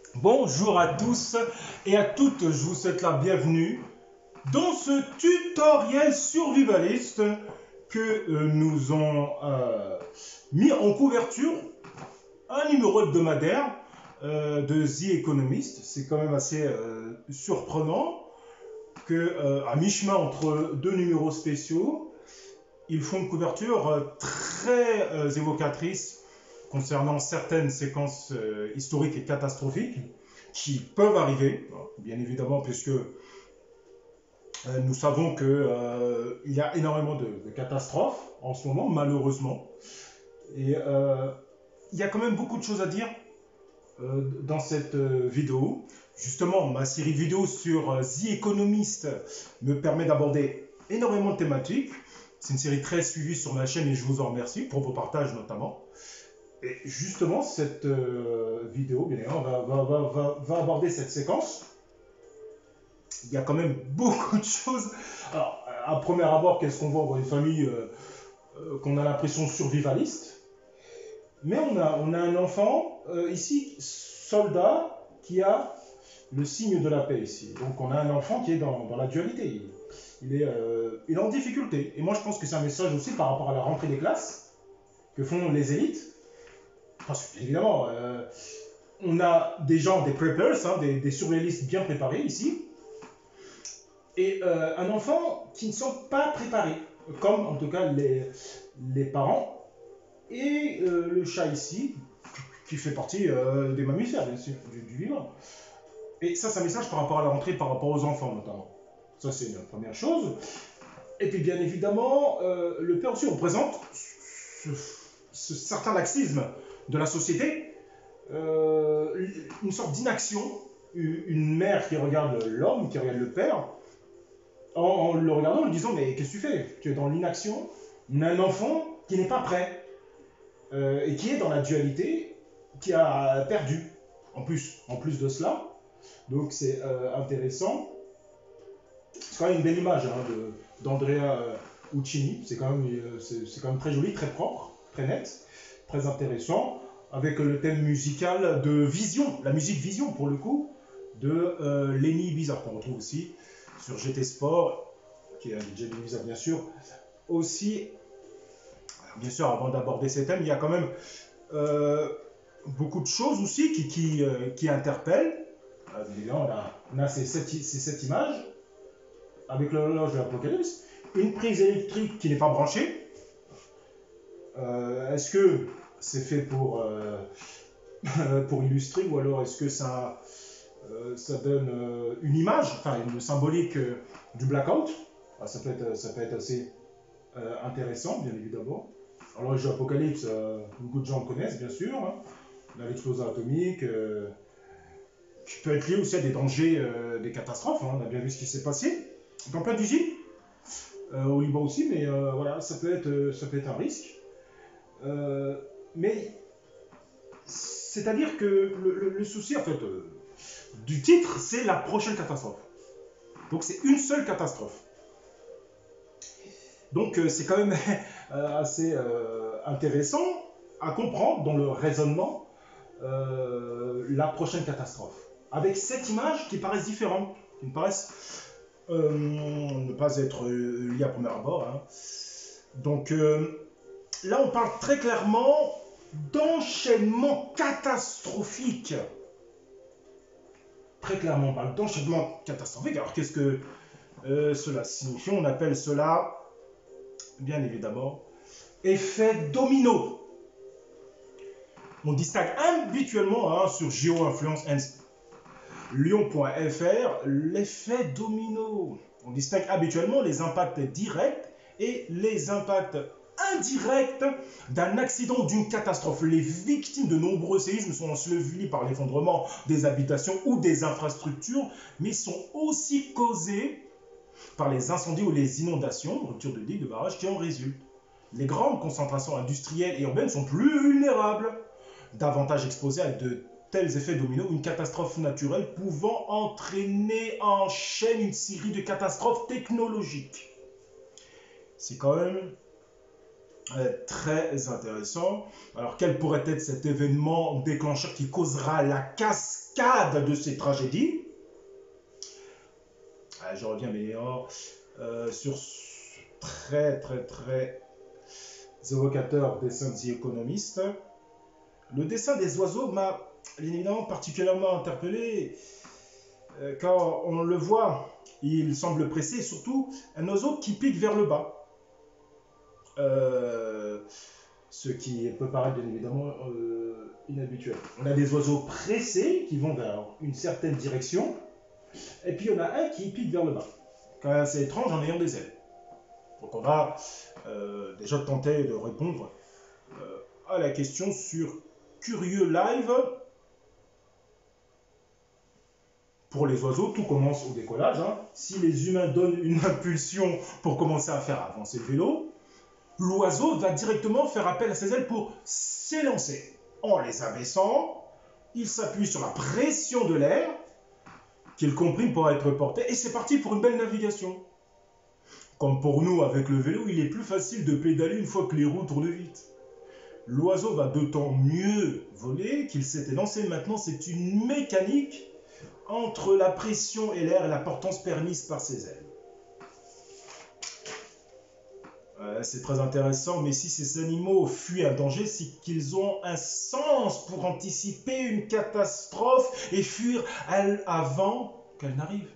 Bonjour à tous et à toutes, je vous souhaite la bienvenue dans ce tutoriel survivaliste que nous ont mis en couverture un numéro hebdomadaire de The Economist. C'est quand même assez surprenant que, à mi-chemin entre deux numéros spéciaux, ils font une couverture très évocatrice concernant certaines séquences historiques et catastrophiques qui peuvent arriver, bien évidemment, puisque nous savons qu'il y a énormément de catastrophes en ce moment, malheureusement. Et il y a quand même beaucoup de choses à dire dans cette vidéo. Justement, ma série de vidéos sur The Economist me permet d'aborder énormément de thématiques. C'est une série très suivie sur ma chaîne et je vous en remercie pour vos partages notamment. Et justement, cette vidéo, bien évidemment, va aborder cette séquence. Il y a quand même beaucoup de choses. Alors, à premier abord, qu'est-ce qu'on voit? On voit une famille qu'on a l'impression survivaliste. Mais on a un enfant, ici, soldat, qui a le signe de la paix ici. Donc on a un enfant qui est dans la dualité. Il est en difficulté. Et moi, je pense que c'est un message aussi par rapport à la rentrée des classes que font les élites. Parce que, évidemment, on a des gens, des preppers, des survivalistes bien préparés ici, et un enfant qui ne sont pas préparés, comme en tout cas les parents, et le chat ici, qui fait partie des mammifères, bien sûr, du vivant. Et ça, c'est un message par rapport à la rentrée, par rapport aux enfants notamment. Ça, c'est une première chose. Et puis, bien évidemment, le père aussi représente ce certain laxisme de la société, une sorte d'inaction, une mère qui regarde l'homme, qui regarde le père, en le regardant, en lui disant mais qu'est-ce que tu fais? Tu es dans l'inaction. On a un enfant qui n'est pas prêt et qui est dans la dualité, qui a perdu. En plus de cela, donc c'est intéressant. C'est quand même une belle image d'Andrea Uccini. C'est quand même très joli, très propre, très net, très intéressant, avec le thème musical de Vision, la musique Vision pour le coup, de Lenny Bizarre, qu'on retrouve aussi sur GT Sport, qui est un DJ de Bizarre bien sûr. Aussi, bien sûr, avant d'aborder ces thèmes, il y a quand même beaucoup de choses aussi qui interpellent. Évidemment, on a ces sept images avec l'horloge de l'Apocalypse, une prise électrique qui n'est pas branchée. Est-ce que c'est fait pour illustrer, ou alors est-ce que ça donne une image, enfin une symbolique du blackout? Ça peut être assez intéressant, bien évidemment. Alors, le jeu Apocalypse, beaucoup de gens le connaissent, bien sûr. L'explosion atomique, qui peut être lié aussi à des dangers, des catastrophes. On a bien vu ce qui s'est passé dans plein d'usines, au Liban aussi, mais voilà, ça peut être un risque. Mais c'est-à-dire que le souci, en fait, du titre, c'est la prochaine catastrophe. Donc, c'est une seule catastrophe. Donc, c'est quand même assez intéressant à comprendre dans le raisonnement la prochaine catastrophe. Avec cette image qui paraissent différentes, qui me paraissent ne pas être liées à premier abord. Donc là, on parle très clairement d'enchaînement catastrophique. Très clairement, on parle d'enchaînement catastrophique. Alors, qu'est-ce que cela signifie? On appelle cela, bien évidemment, effet domino. On distingue habituellement sur GeoInfluence Lyon.fr l'effet domino. On distingue habituellement les impacts directs et les impacts indirects d'un accident ou d'une catastrophe. Les victimes de nombreux séismes sont ensevelies par l'effondrement des habitations ou des infrastructures, mais sont aussi causées par les incendies ou les inondations, rupture de digues, de barrages qui en résultent. Les grandes concentrations industrielles et urbaines sont plus vulnérables, davantage exposées à de tels effets dominos, une catastrophe naturelle pouvant entraîner en chaîne une série de catastrophes technologiques. C'est quand même Très intéressant. Alors, quel pourrait être cet événement déclencheur qui causera la cascade de ces tragédies? Je reviens meilleur sur très évocateur dessin The Economist. Le dessin des oiseaux m'a bien évidemment particulièrement interpellé quand on le voit, il semble pressé, et surtout un oiseau qui pique vers le bas. Ce qui peut paraître bien évidemment inhabituel. On a des oiseaux pressés qui vont vers une certaine direction, et puis il y en a un qui pique vers le bas. Quand même assez étrange en ayant des ailes. Donc on va déjà tenter de répondre à la question sur Curieux Live. Pour les oiseaux, tout commence au décollage. Si les humains donnent une impulsion pour commencer à faire avancer le vélo, l'oiseau va directement faire appel à ses ailes pour s'élancer. En les abaissant, il s'appuie sur la pression de l'air qu'il comprime pour être porté, et c'est parti pour une belle navigation. Comme pour nous avec le vélo, il est plus facile de pédaler une fois que les roues tournent vite. L'oiseau va d'autant mieux voler qu'il s'est élancé. Maintenant, c'est une mécanique entre la pression et l'air et la portance permise par ses ailes. C'est très intéressant, mais si ces animaux fuient un danger, c'est qu'ils ont un sens pour anticiper une catastrophe et fuir avant qu'elle n'arrive.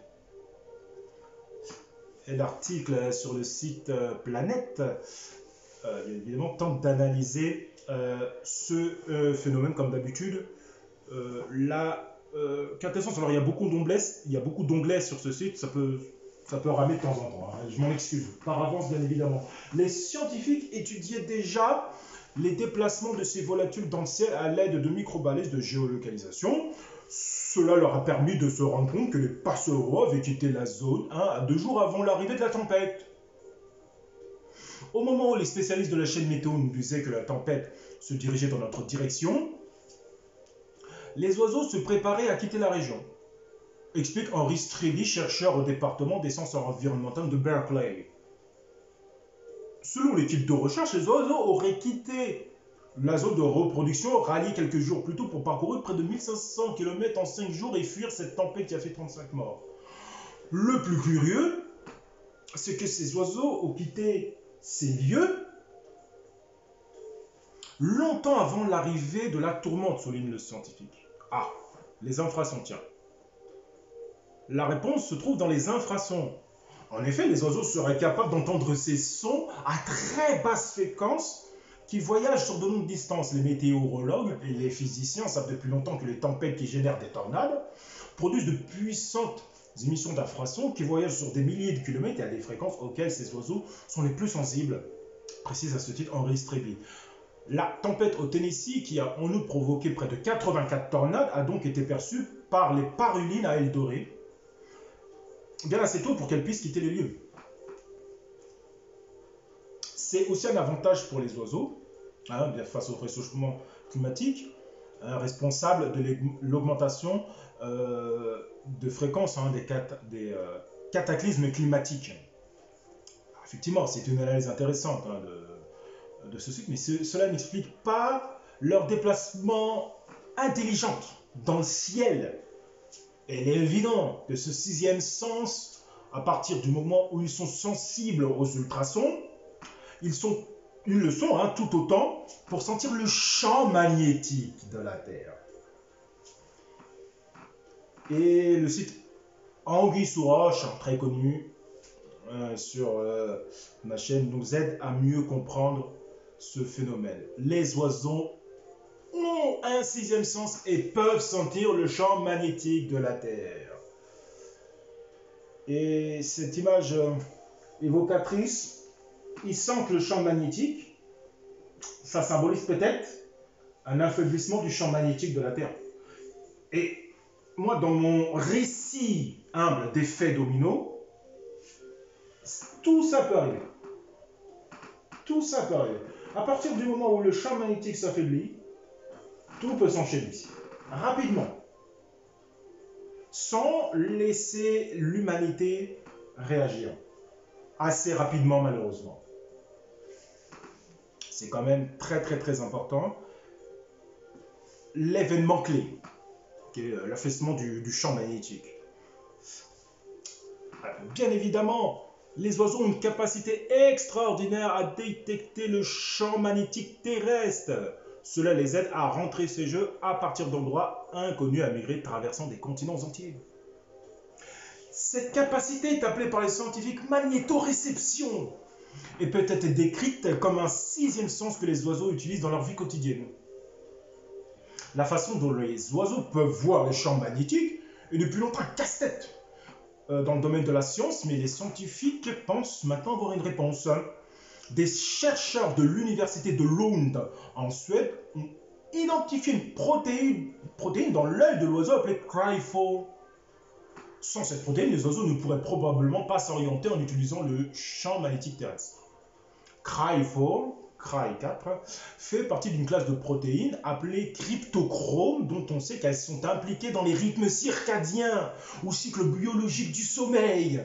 Et l'article sur le site Planète, bien évidemment, tente d'analyser ce phénomène comme d'habitude. La quintessence, alors il y a beaucoup d'onglets sur ce site, ça peut ramer de temps en temps, je m'en excuse, par avance bien évidemment. Les scientifiques étudiaient déjà les déplacements de ces volatiles dans le ciel à l'aide de microbalises de géolocalisation. Cela leur a permis de se rendre compte que les passereaux avaient quitté la zone 1 à 2 jours avant l'arrivée de la tempête. Au moment où les spécialistes de la chaîne météo nous disaient que la tempête se dirigeait dans notre direction, les oiseaux se préparaient à quitter la région, explique Henry Strelly, chercheur au département des sciences environnementales de Berkeley. Selon l'équipe de recherche, les oiseaux auraient quitté la zone de reproduction, rallié quelques jours plus tôt pour parcourir près de 1500 km en 5 jours et fuir cette tempête qui a fait 35 morts. Le plus curieux, c'est que ces oiseaux ont quitté ces lieux longtemps avant l'arrivée de la tourmente, souligne le scientifique. Ah, les infrasons, tiens. La réponse se trouve dans les infrasons. En effet, les oiseaux seraient capables d'entendre ces sons à très basse fréquence qui voyagent sur de longues distances. Les météorologues et les physiciens savent depuis longtemps que les tempêtes qui génèrent des tornades produisent de puissantes émissions d'infrasons qui voyagent sur des milliers de kilomètres et à des fréquences auxquelles ces oiseaux sont les plus sensibles, précise à ce titre Henry Strelly. La tempête au Tennessee, qui a en outre provoqué près de 84 tornades, a donc été perçue par les parulines à ailes dorées, bien assez tôt pour qu'elles puissent quitter les lieux. C'est aussi un avantage pour les oiseaux, face au réchauffement climatique, responsable de l'augmentation de fréquence des cataclysmes climatiques. Effectivement, c'est une analyse intéressante de ce cycle, mais cela n'explique pas leur déplacement intelligent dans le ciel. Et il est évident que ce sixième sens, à partir du moment où ils sont sensibles aux ultrasons, ils le sont tout autant pour sentir le champ magnétique de la Terre. Et le site Anguille sous roche, très connu sur ma chaîne, nous aide à mieux comprendre ce phénomène. Les oiseaux ont un sixième sens et peuvent sentir le champ magnétique de la Terre. Et cette image évocatrice, ils sentent le champ magnétique, ça symbolise peut-être un affaiblissement du champ magnétique de la Terre. Et moi, dans mon récit humble d'effets domino, tout ça peut arriver. Tout ça peut arriver. À partir du moment où le champ magnétique s'affaiblit, tout peut s'enchaîner ici, rapidement, sans laisser l'humanité réagir, assez rapidement malheureusement. c'est quand même très très très important, l'événement clé, qui est l'affaissement du champ magnétique. Bien évidemment, les oiseaux ont une capacité extraordinaire à détecter le champ magnétique terrestre. Cela les aide à rentrer ces jeux à partir d'endroits inconnus, à migrer traversant des continents entiers. Cette capacité est appelée par les scientifiques magnétoréception et peut être décrite comme un sixième sens que les oiseaux utilisent dans leur vie quotidienne. La façon dont les oiseaux peuvent voir les champs magnétiques est depuis longtemps un casse-tête dans le domaine de la science, mais les scientifiques pensent maintenant avoir une réponse. Des chercheurs de l'université de Lund en Suède ont identifié une protéine dans l'œil de l'oiseau appelée Cry4. Sans cette protéine, les oiseaux ne pourraient probablement pas s'orienter en utilisant le champ magnétique terrestre. Cry4 fait partie d'une classe de protéines appelées cryptochromes, dont on sait qu'elles sont impliquées dans les rythmes circadiens ou cycles biologiques du sommeil.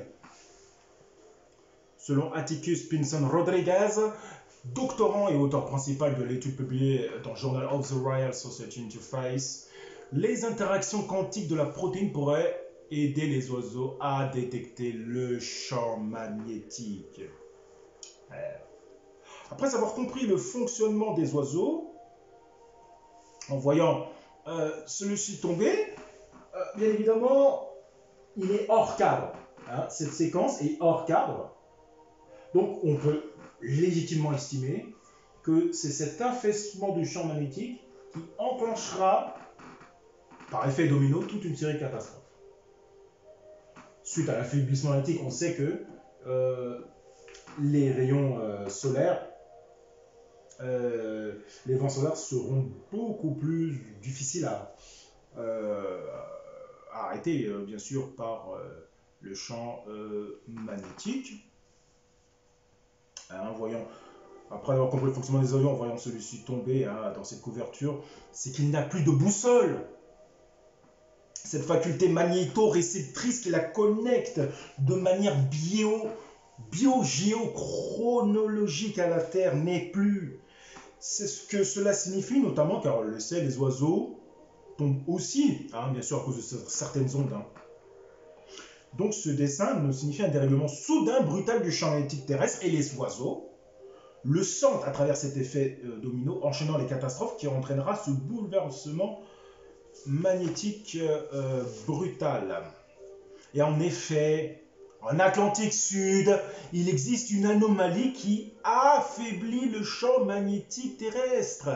Selon Atticus Pinson Rodriguez, doctorant et auteur principal de l'étude publiée dans Journal of the Royal Society Interface, les interactions quantiques de la protéine pourraient aider les oiseaux à détecter le champ magnétique. Après avoir compris le fonctionnement des oiseaux, en voyant celui-ci tomber, bien évidemment, il est hors cadre. Cette séquence est hors cadre. Donc, on peut légitimement estimer que c'est cet affaissement du champ magnétique qui enclenchera, par effet domino, toute une série de catastrophes. Suite à l'affaiblissement magnétique, on sait que les rayons solaires, les vents solaires seront beaucoup plus difficiles à arrêter, bien sûr, par le champ magnétique. Après avoir compris le fonctionnement des avions, en voyant celui-ci tomber dans cette couverture, c'est qu'il n'a plus de boussole. Cette faculté magnétoréceptrice qui la connecte de manière biogéochronologique à la Terre n'est plus. C'est ce que cela signifie, notamment car on le sait, les oiseaux tombent aussi, bien sûr à cause de certaines ondes. Donc ce dessin nous signifie un dérèglement soudain, brutal du champ magnétique terrestre, et les oiseaux le sentent à travers cet effet domino, enchaînant les catastrophes qui entraînera ce bouleversement magnétique brutal. Et en effet, en Atlantique Sud, il existe une anomalie qui affaiblit le champ magnétique terrestre.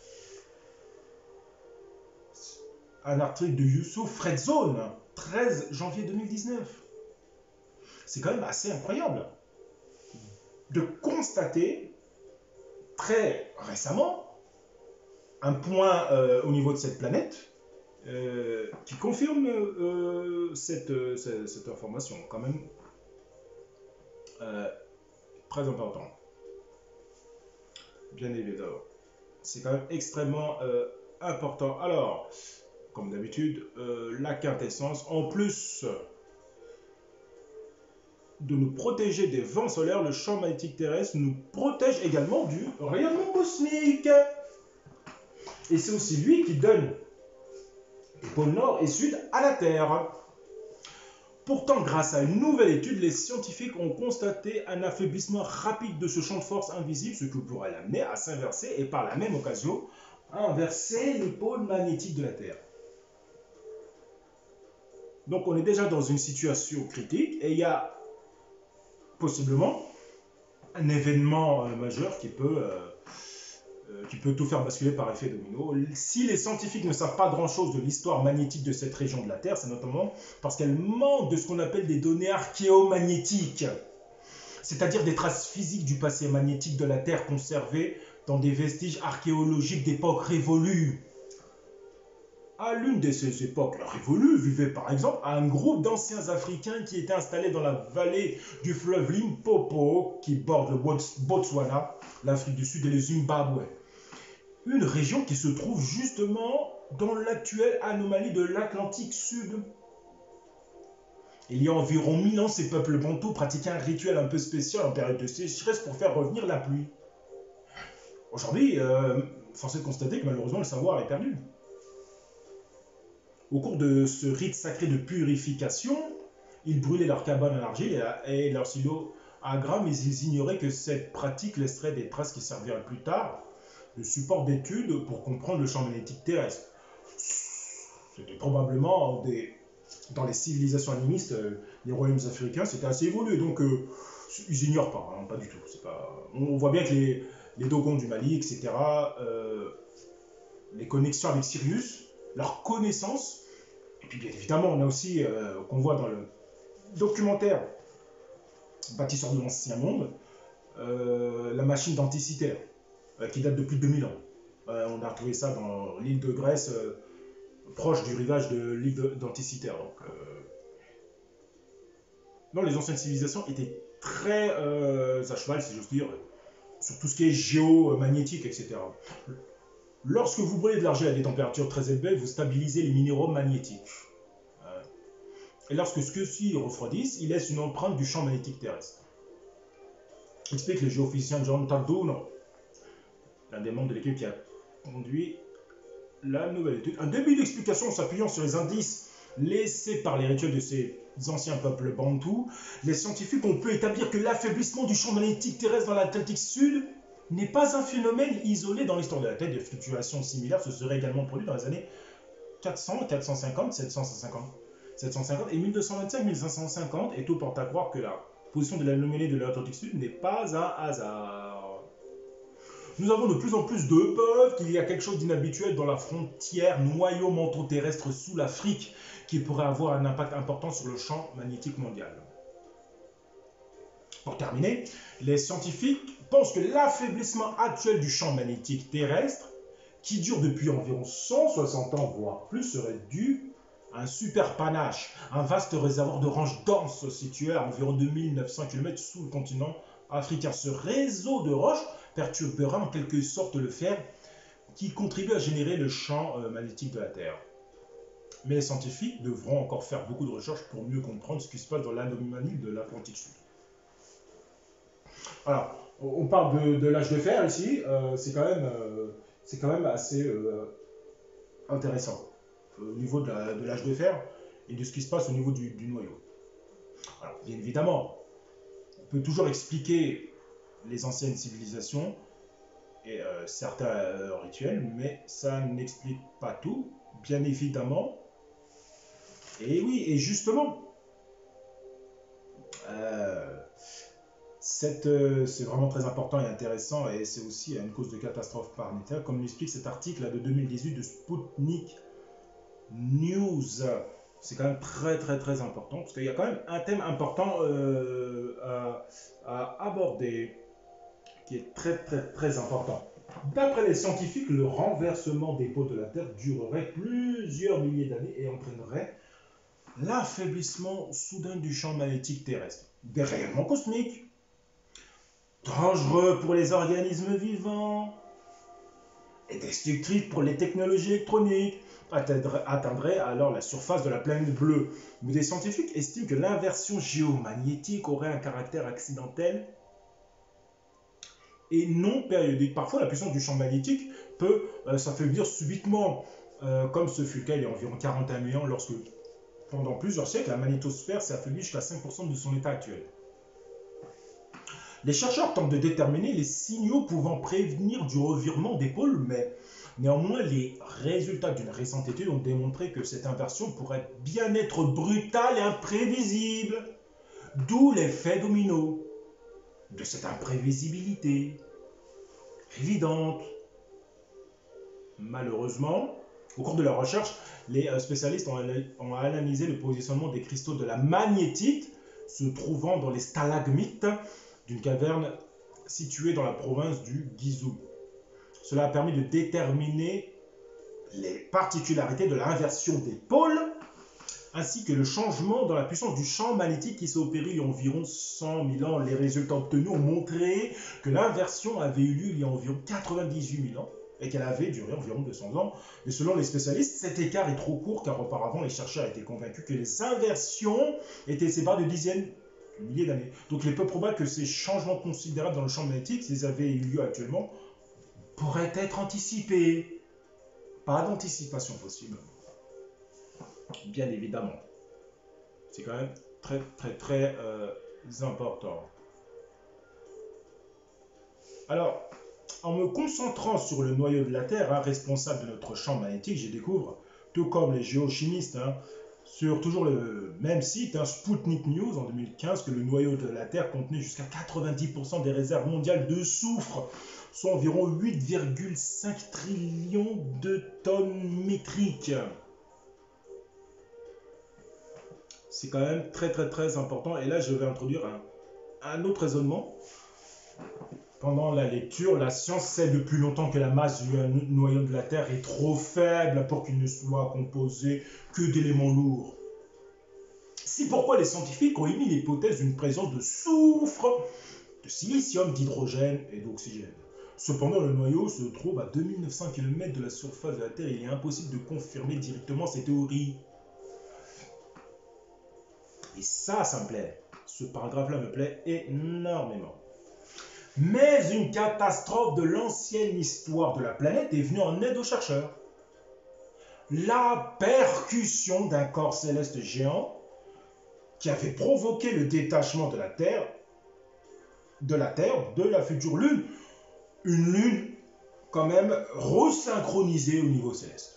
Un article de Youssouf Fredzone, 13 janvier 2019. C'est quand même assez incroyable de constater très récemment un point au niveau de cette planète qui confirme cette information, quand même très important. Bien évidemment. C'est quand même extrêmement important. Alors, comme d'habitude, la quintessence, en plus de nous protéger des vents solaires, le champ magnétique terrestre nous protège également du rayonnement cosmique. Et c'est aussi lui qui donne les pôles nord et sud à la Terre. Pourtant, grâce à une nouvelle étude, les scientifiques ont constaté un affaiblissement rapide de ce champ de force invisible, ce qui pourrait l'amener à s'inverser et par la même occasion à inverser les pôles magnétiques de la Terre. Donc on est déjà dans une situation critique et il y a possiblement un événement majeur qui peut tout faire basculer par effet domino. Si les scientifiques ne savent pas grand-chose de l'histoire magnétique de cette région de la Terre, c'est notamment parce qu'elle manque de ce qu'on appelle des données archéomagnétiques, c'est-à-dire des traces physiques du passé magnétique de la Terre conservées dans des vestiges archéologiques d'époques révolues. À l'une de ces époques révolues, vivait par exemple un groupe d'anciens Africains qui étaient installés dans la vallée du fleuve Limpopo, qui borde le Botswana, l'Afrique du Sud et le Zimbabwe. Une région qui se trouve justement dans l'actuelle anomalie de l'Atlantique Sud. Il y a environ 1000 ans, ces peuples bantous pratiquaient un rituel un peu spécial en période de sécheresse pour faire revenir la pluie. Aujourd'hui, force est de constater que malheureusement le savoir est perdu. Au cours de ce rite sacré de purification, ils brûlaient leurs cabanes en argile et leurs silos à gras, mais ils ignoraient que cette pratique laisserait des traces qui serviraient plus tard de support d'étude pour comprendre le champ magnétique terrestre. C'était probablement dans les civilisations animistes, les royaumes africains, c'était assez évolué, donc ils ignorent pas, hein, pas du tout. On voit bien que les Dogons du Mali, etc., les connexions avec Sirius, leur connaissance, et puis bien évidemment, on a aussi, qu'on voit dans le documentaire Bâtisseur de l'Ancien Monde, la machine d'Anticiter, qui date de plus de 2000 ans. On a retrouvé ça dans l'île de Grèce, proche du rivage de l'île d'Anticiter. Non, les anciennes civilisations étaient très à cheval, si j'ose dire, sur tout ce qui est géomagnétique, etc. Lorsque vous brûlez de l'argile à des températures très élevées, vous stabilisez les minéraux magnétiques. Et lorsque ceux-ci refroidissent, ils laissent une empreinte du champ magnétique terrestre. Explique le géophysicien John Tardono, l'un des membres de l'équipe qui a conduit la nouvelle étude. Un début d'explication en s'appuyant sur les indices laissés par les rituels de ces anciens peuples bantous, les scientifiques ont pu établir que l'affaiblissement du champ magnétique terrestre dans l'Atlantique Sud n'est pas un phénomène isolé dans l'histoire de la Terre. Des fluctuations similaires se seraient également produites dans les années 400, 450, 750 et 1225-1550, et tout porte à croire que la position de l'anomalie de l'Atlantique Sud n'est pas un hasard. Nous avons de plus en plus de preuves qu'il y a quelque chose d'inhabituel dans la frontière noyau-manteau terrestre sous l'Afrique qui pourrait avoir un impact important sur le champ magnétique mondial. Pour terminer, les scientifiques pensent que l'affaiblissement actuel du champ magnétique terrestre, qui dure depuis environ 160 ans, voire plus, serait dû à un super panache, un vaste réservoir de roches denses situé à environ 2900 km sous le continent africain. Ce réseau de roches perturbera en quelque sorte le fer qui contribue à générer le champ magnétique de la Terre. Mais les scientifiques devront encore faire beaucoup de recherches pour mieux comprendre ce qui se passe dans l'anomalie de l'Atlantique Sud. Alors, on parle de l'âge de fer ici, c'est quand même assez intéressant au niveau de l'âge de fer et de ce qui se passe au niveau du noyau. Alors, bien évidemment, on peut toujours expliquer les anciennes civilisations et certains rituels, mais ça n'explique pas tout, bien évidemment. Et oui, et justement, c'est vraiment très important et intéressant, et c'est aussi une cause de catastrophe planétaire, comme l'explique cet article de 2018 de Sputnik News. C'est quand même très très très important, parce qu'il y a quand même un thème important à aborder, qui est très très très important. D'après les scientifiques, le renversement des pôles de la Terre durerait plusieurs milliers d'années et entraînerait l'affaiblissement soudain du champ magnétique terrestre. Des rayonnements cosmiques, dangereux pour les organismes vivants et destructifs pour les technologies électroniques, atteindrait alors la surface de la planète bleue. Mais des scientifiques estiment que l'inversion géomagnétique aurait un caractère accidentel et non périodique. Parfois, la puissance du champ magnétique peut s'affaiblir subitement, comme ce fut le cas il y a environ 41 000 ans, lorsque, pendant plusieurs siècles, la magnétosphère s'est affaiblie jusqu'à 5% de son état actuel. Les chercheurs tentent de déterminer les signaux pouvant prévenir du revirement des pôles, mais néanmoins, les résultats d'une récente étude ont démontré que cette inversion pourrait bien être brutale et imprévisible, d'où l'effet domino de cette imprévisibilité évidente. Malheureusement, au cours de leur recherche, les spécialistes ont analysé le positionnement des cristaux de la magnétite se trouvant dans les stalagmites d'une caverne située dans la province du Guizhou. Cela a permis de déterminer les particularités de l'inversion des pôles, ainsi que le changement dans la puissance du champ magnétique qui s'est opéré il y a environ 100 000 ans. Les résultats obtenus ont montré que l'inversion avait eu lieu il y a environ 98 000 ans et qu'elle avait duré environ 200 ans. Mais selon les spécialistes, cet écart est trop court car auparavant les chercheurs étaient convaincus que les inversions étaient séparées de dizaines de milliers d'années. Donc il est peu probable que ces changements considérables dans le champ magnétique, s'ils avaient eu lieu actuellement, pourrait être anticipé. Pas d'anticipation possible. Bien évidemment. C'est quand même très important. Alors, en me concentrant sur le noyau de la Terre, responsable de notre champ magnétique, je découvre, tout comme les géochimistes, sur toujours le même site, Sputnik News en 2015, que le noyau de la Terre contenait jusqu'à 90% des réserves mondiales de soufre, soit environ 8,5 trillions de tonnes métriques. C'est quand même très important. Et là, je vais introduire un autre raisonnement. Pendant la lecture, la science sait depuis longtemps que la masse du noyau de la Terre est trop faible pour qu'il ne soit composé que d'éléments lourds. C'est pourquoi les scientifiques ont émis l'hypothèse d'une présence de soufre, de silicium, d'hydrogène et d'oxygène. Cependant, le noyau se trouve à 2900 km de la surface de la Terre et il est impossible de confirmer directement ces théories. Et ça me plaît. Ce paragraphe-là me plaît énormément. Mais une catastrophe de l'ancienne histoire de la planète est venue en aide aux chercheurs. La percussion d'un corps céleste géant qui avait provoqué le détachement de la Terre de la future Lune. Une Lune quand même resynchronisée au niveau céleste.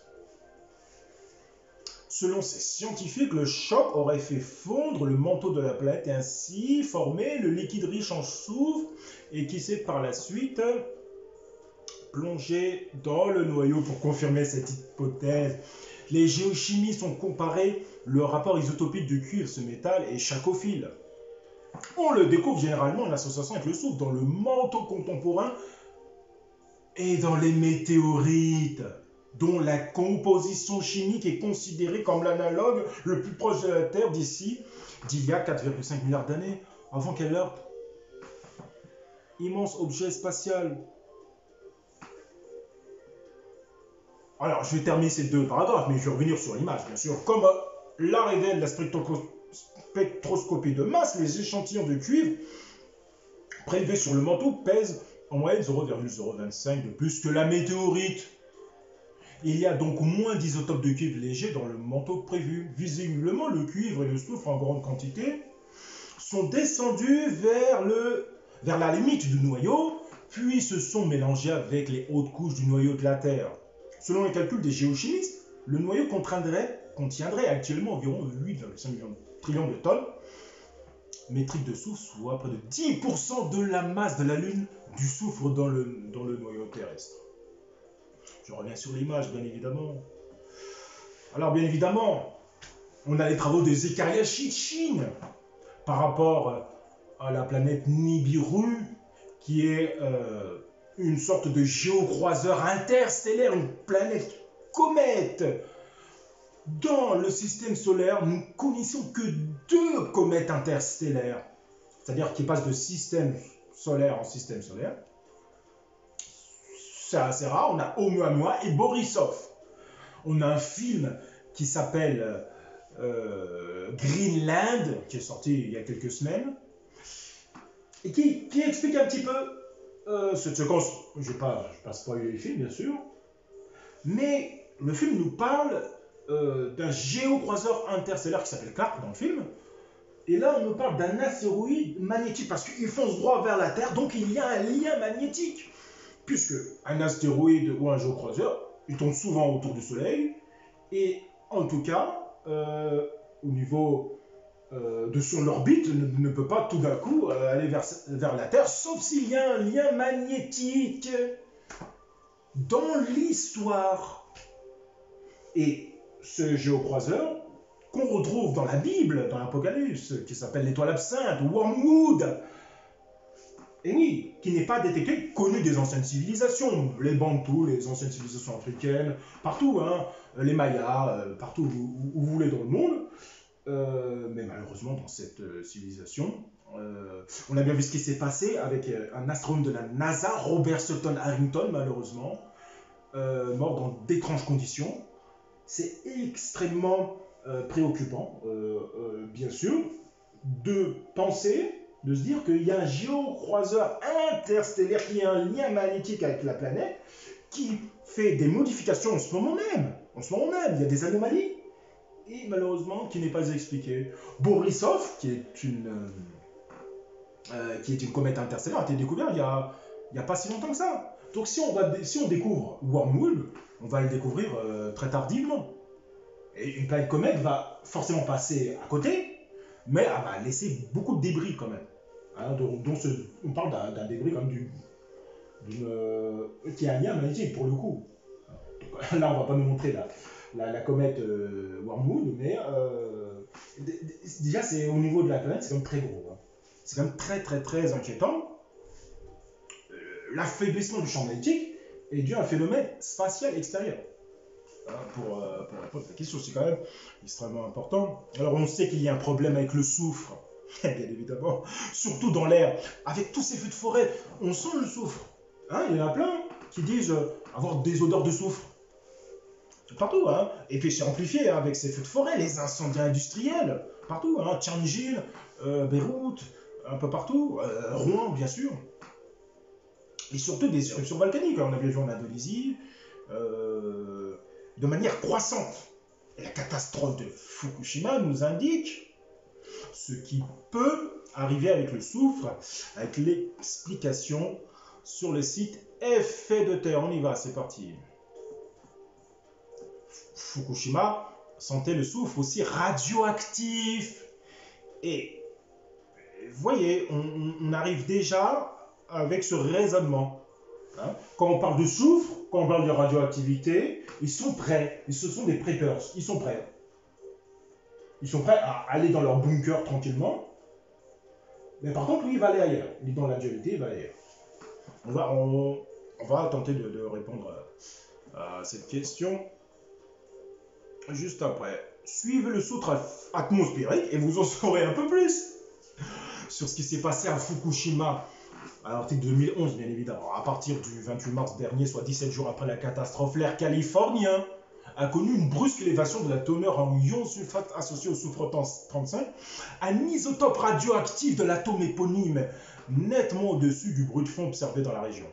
Selon ces scientifiques, le choc aurait fait fondre le manteau de la planète et ainsi former le liquide riche en soufre et qui s'est par la suite plongé dans le noyau. Pour confirmer cette hypothèse, les géochimistes ont comparé le rapport isotopique du cuivre, ce métal, et chacophile. On le découvre généralement en association avec le soufre dans le manteau contemporain et dans les météorites, dont la composition chimique est considérée comme l'analogue le plus proche de la Terre d'il y a 4,5 milliards d'années, avant qu'elle heurte. Immense objet spatial. Alors, je vais terminer ces deux paragraphes, mais je vais revenir sur l'image, bien sûr. Comme la révèle la spectroscopie de masse, les échantillons de cuivre prélevés sur le manteau pèsent en moyenne 0,025 de plus que la météorite. Il y a donc moins d'isotopes de cuivre léger dans le manteau que prévu. Visiblement, le cuivre et le soufre en grande quantité sont descendus vers la limite du noyau, puis se sont mélangés avec les hautes couches du noyau de la Terre. Selon les calculs des géochimistes, le noyau contiendrait actuellement environ 8,5 trillions de tonnes métriques de soufre, soit près de 10% de la masse de la Lune du soufre dans le noyau terrestre. Je reviens sur l'image, bien évidemment. Alors, bien évidemment, on a les travaux de Zecharia Sitchin par rapport à la planète Nibiru, qui est une sorte de géocroiseur interstellaire, une planète comète. Dans le système solaire, nous ne connaissons que 2 comètes interstellaires, c'est-à-dire qui passent de système solaire en système solaire. C'est assez rare. On a Oumuamua et Borisov. On a un film qui s'appelle Greenland, qui est sorti il y a quelques semaines, et qui explique un petit peu cette séquence. Je ne vais pas spoiler le film, bien sûr, mais le film nous parle d'un géocroiseur interstellaire qui s'appelle Clark dans le film. Et là, on nous parle d'un astéroïde magnétique, parce qu'il fonce droit vers la Terre, donc il y a un lien magnétique. Puisque un astéroïde ou un géocroiseur, il tourne souvent autour du Soleil, et en tout cas, au niveau de son orbite, ne peut pas tout d'un coup aller vers la Terre, sauf s'il y a un lien magnétique dans l'histoire. Et ce géocroiseur, qu'on retrouve dans la Bible, dans l'Apocalypse, qui s'appelle l'étoile absinthe, ou Wormwood, et oui, qui n'est pas détecté, connu des anciennes civilisations, les Bantous, les anciennes civilisations africaines, partout, les Mayas, partout où vous voulez dans le monde. Mais malheureusement, dans cette civilisation, on a bien vu ce qui s'est passé avec un astronome de la NASA, Robert Sutton Harrington, malheureusement, mort dans d'étranges conditions. C'est extrêmement préoccupant, bien sûr, de penser de se dire qu'il y a un géocroiseur interstellaire qui a un lien magnétique avec la planète, qui fait des modifications en ce moment même. En ce moment même, il y a des anomalies, et malheureusement, qui n'est pas expliqué. Borisov, qui est une comète interstellaire, a été découvert il y a pas si longtemps que ça. Donc si on découvre Wormwood, on va le découvrir très tardivement. Et une planète comète va forcément passer à côté, mais elle va laisser beaucoup de débris quand même. Hein, on parle d'un débris comme qui a un lien magnétique pour le coup. Là, on va pas nous montrer la comète Wormwood, mais déjà, c'est au niveau de la planète, c'est quand même très gros. Hein. C'est quand même très très très inquiétant. L'affaiblissement du champ magnétique est dû à un phénomène spatial extérieur. Hein, pour répondre à la question, c'est quand même extrêmement important. Alors, on sait qu'il y a un problème avec le soufre, bien évidemment, surtout dans l'air. Avec tous ces feux de forêt, on sent le soufre. Hein, il y en a plein qui disent avoir des odeurs de soufre. Partout, hein. Et puis c'est amplifié hein, avec ces feux de forêt, les incendies industriels, partout, hein. Tianjin, Beyrouth, un peu partout, Rouen, bien sûr. Et surtout des éruptions volcaniques, on avait vu en Indonésie, de manière croissante. Et la catastrophe de Fukushima nous indique ce qui peut arriver avec le soufre, avec l'explication sur le site Effet de terre. On y va, c'est parti. Fukushima sentait le soufre aussi radioactif. Et vous voyez, on arrive déjà avec ce raisonnement. Hein. Quand on parle de soufre, quand on parle de radioactivité, ils sont prêts. Ce sont des preppers. Ils sont prêts. Ils sont prêts à aller dans leur bunker tranquillement. Mais par contre, lui, il va aller ailleurs. Il est dans la dualité, il va aller ailleurs. On va tenter de répondre à cette question juste après. Suivez le soutre atmosphérique et vous en saurez un peu plus sur ce qui s'est passé à Fukushima à l'article 2011, bien évidemment. À partir du 28 mars dernier, soit 17 jours après la catastrophe, l'air californien a connu une brusque élévation de la teneur en ion sulfate associé au soufre 35, un isotope radioactif de l'atome éponyme nettement au-dessus du bruit de fond observé dans la région.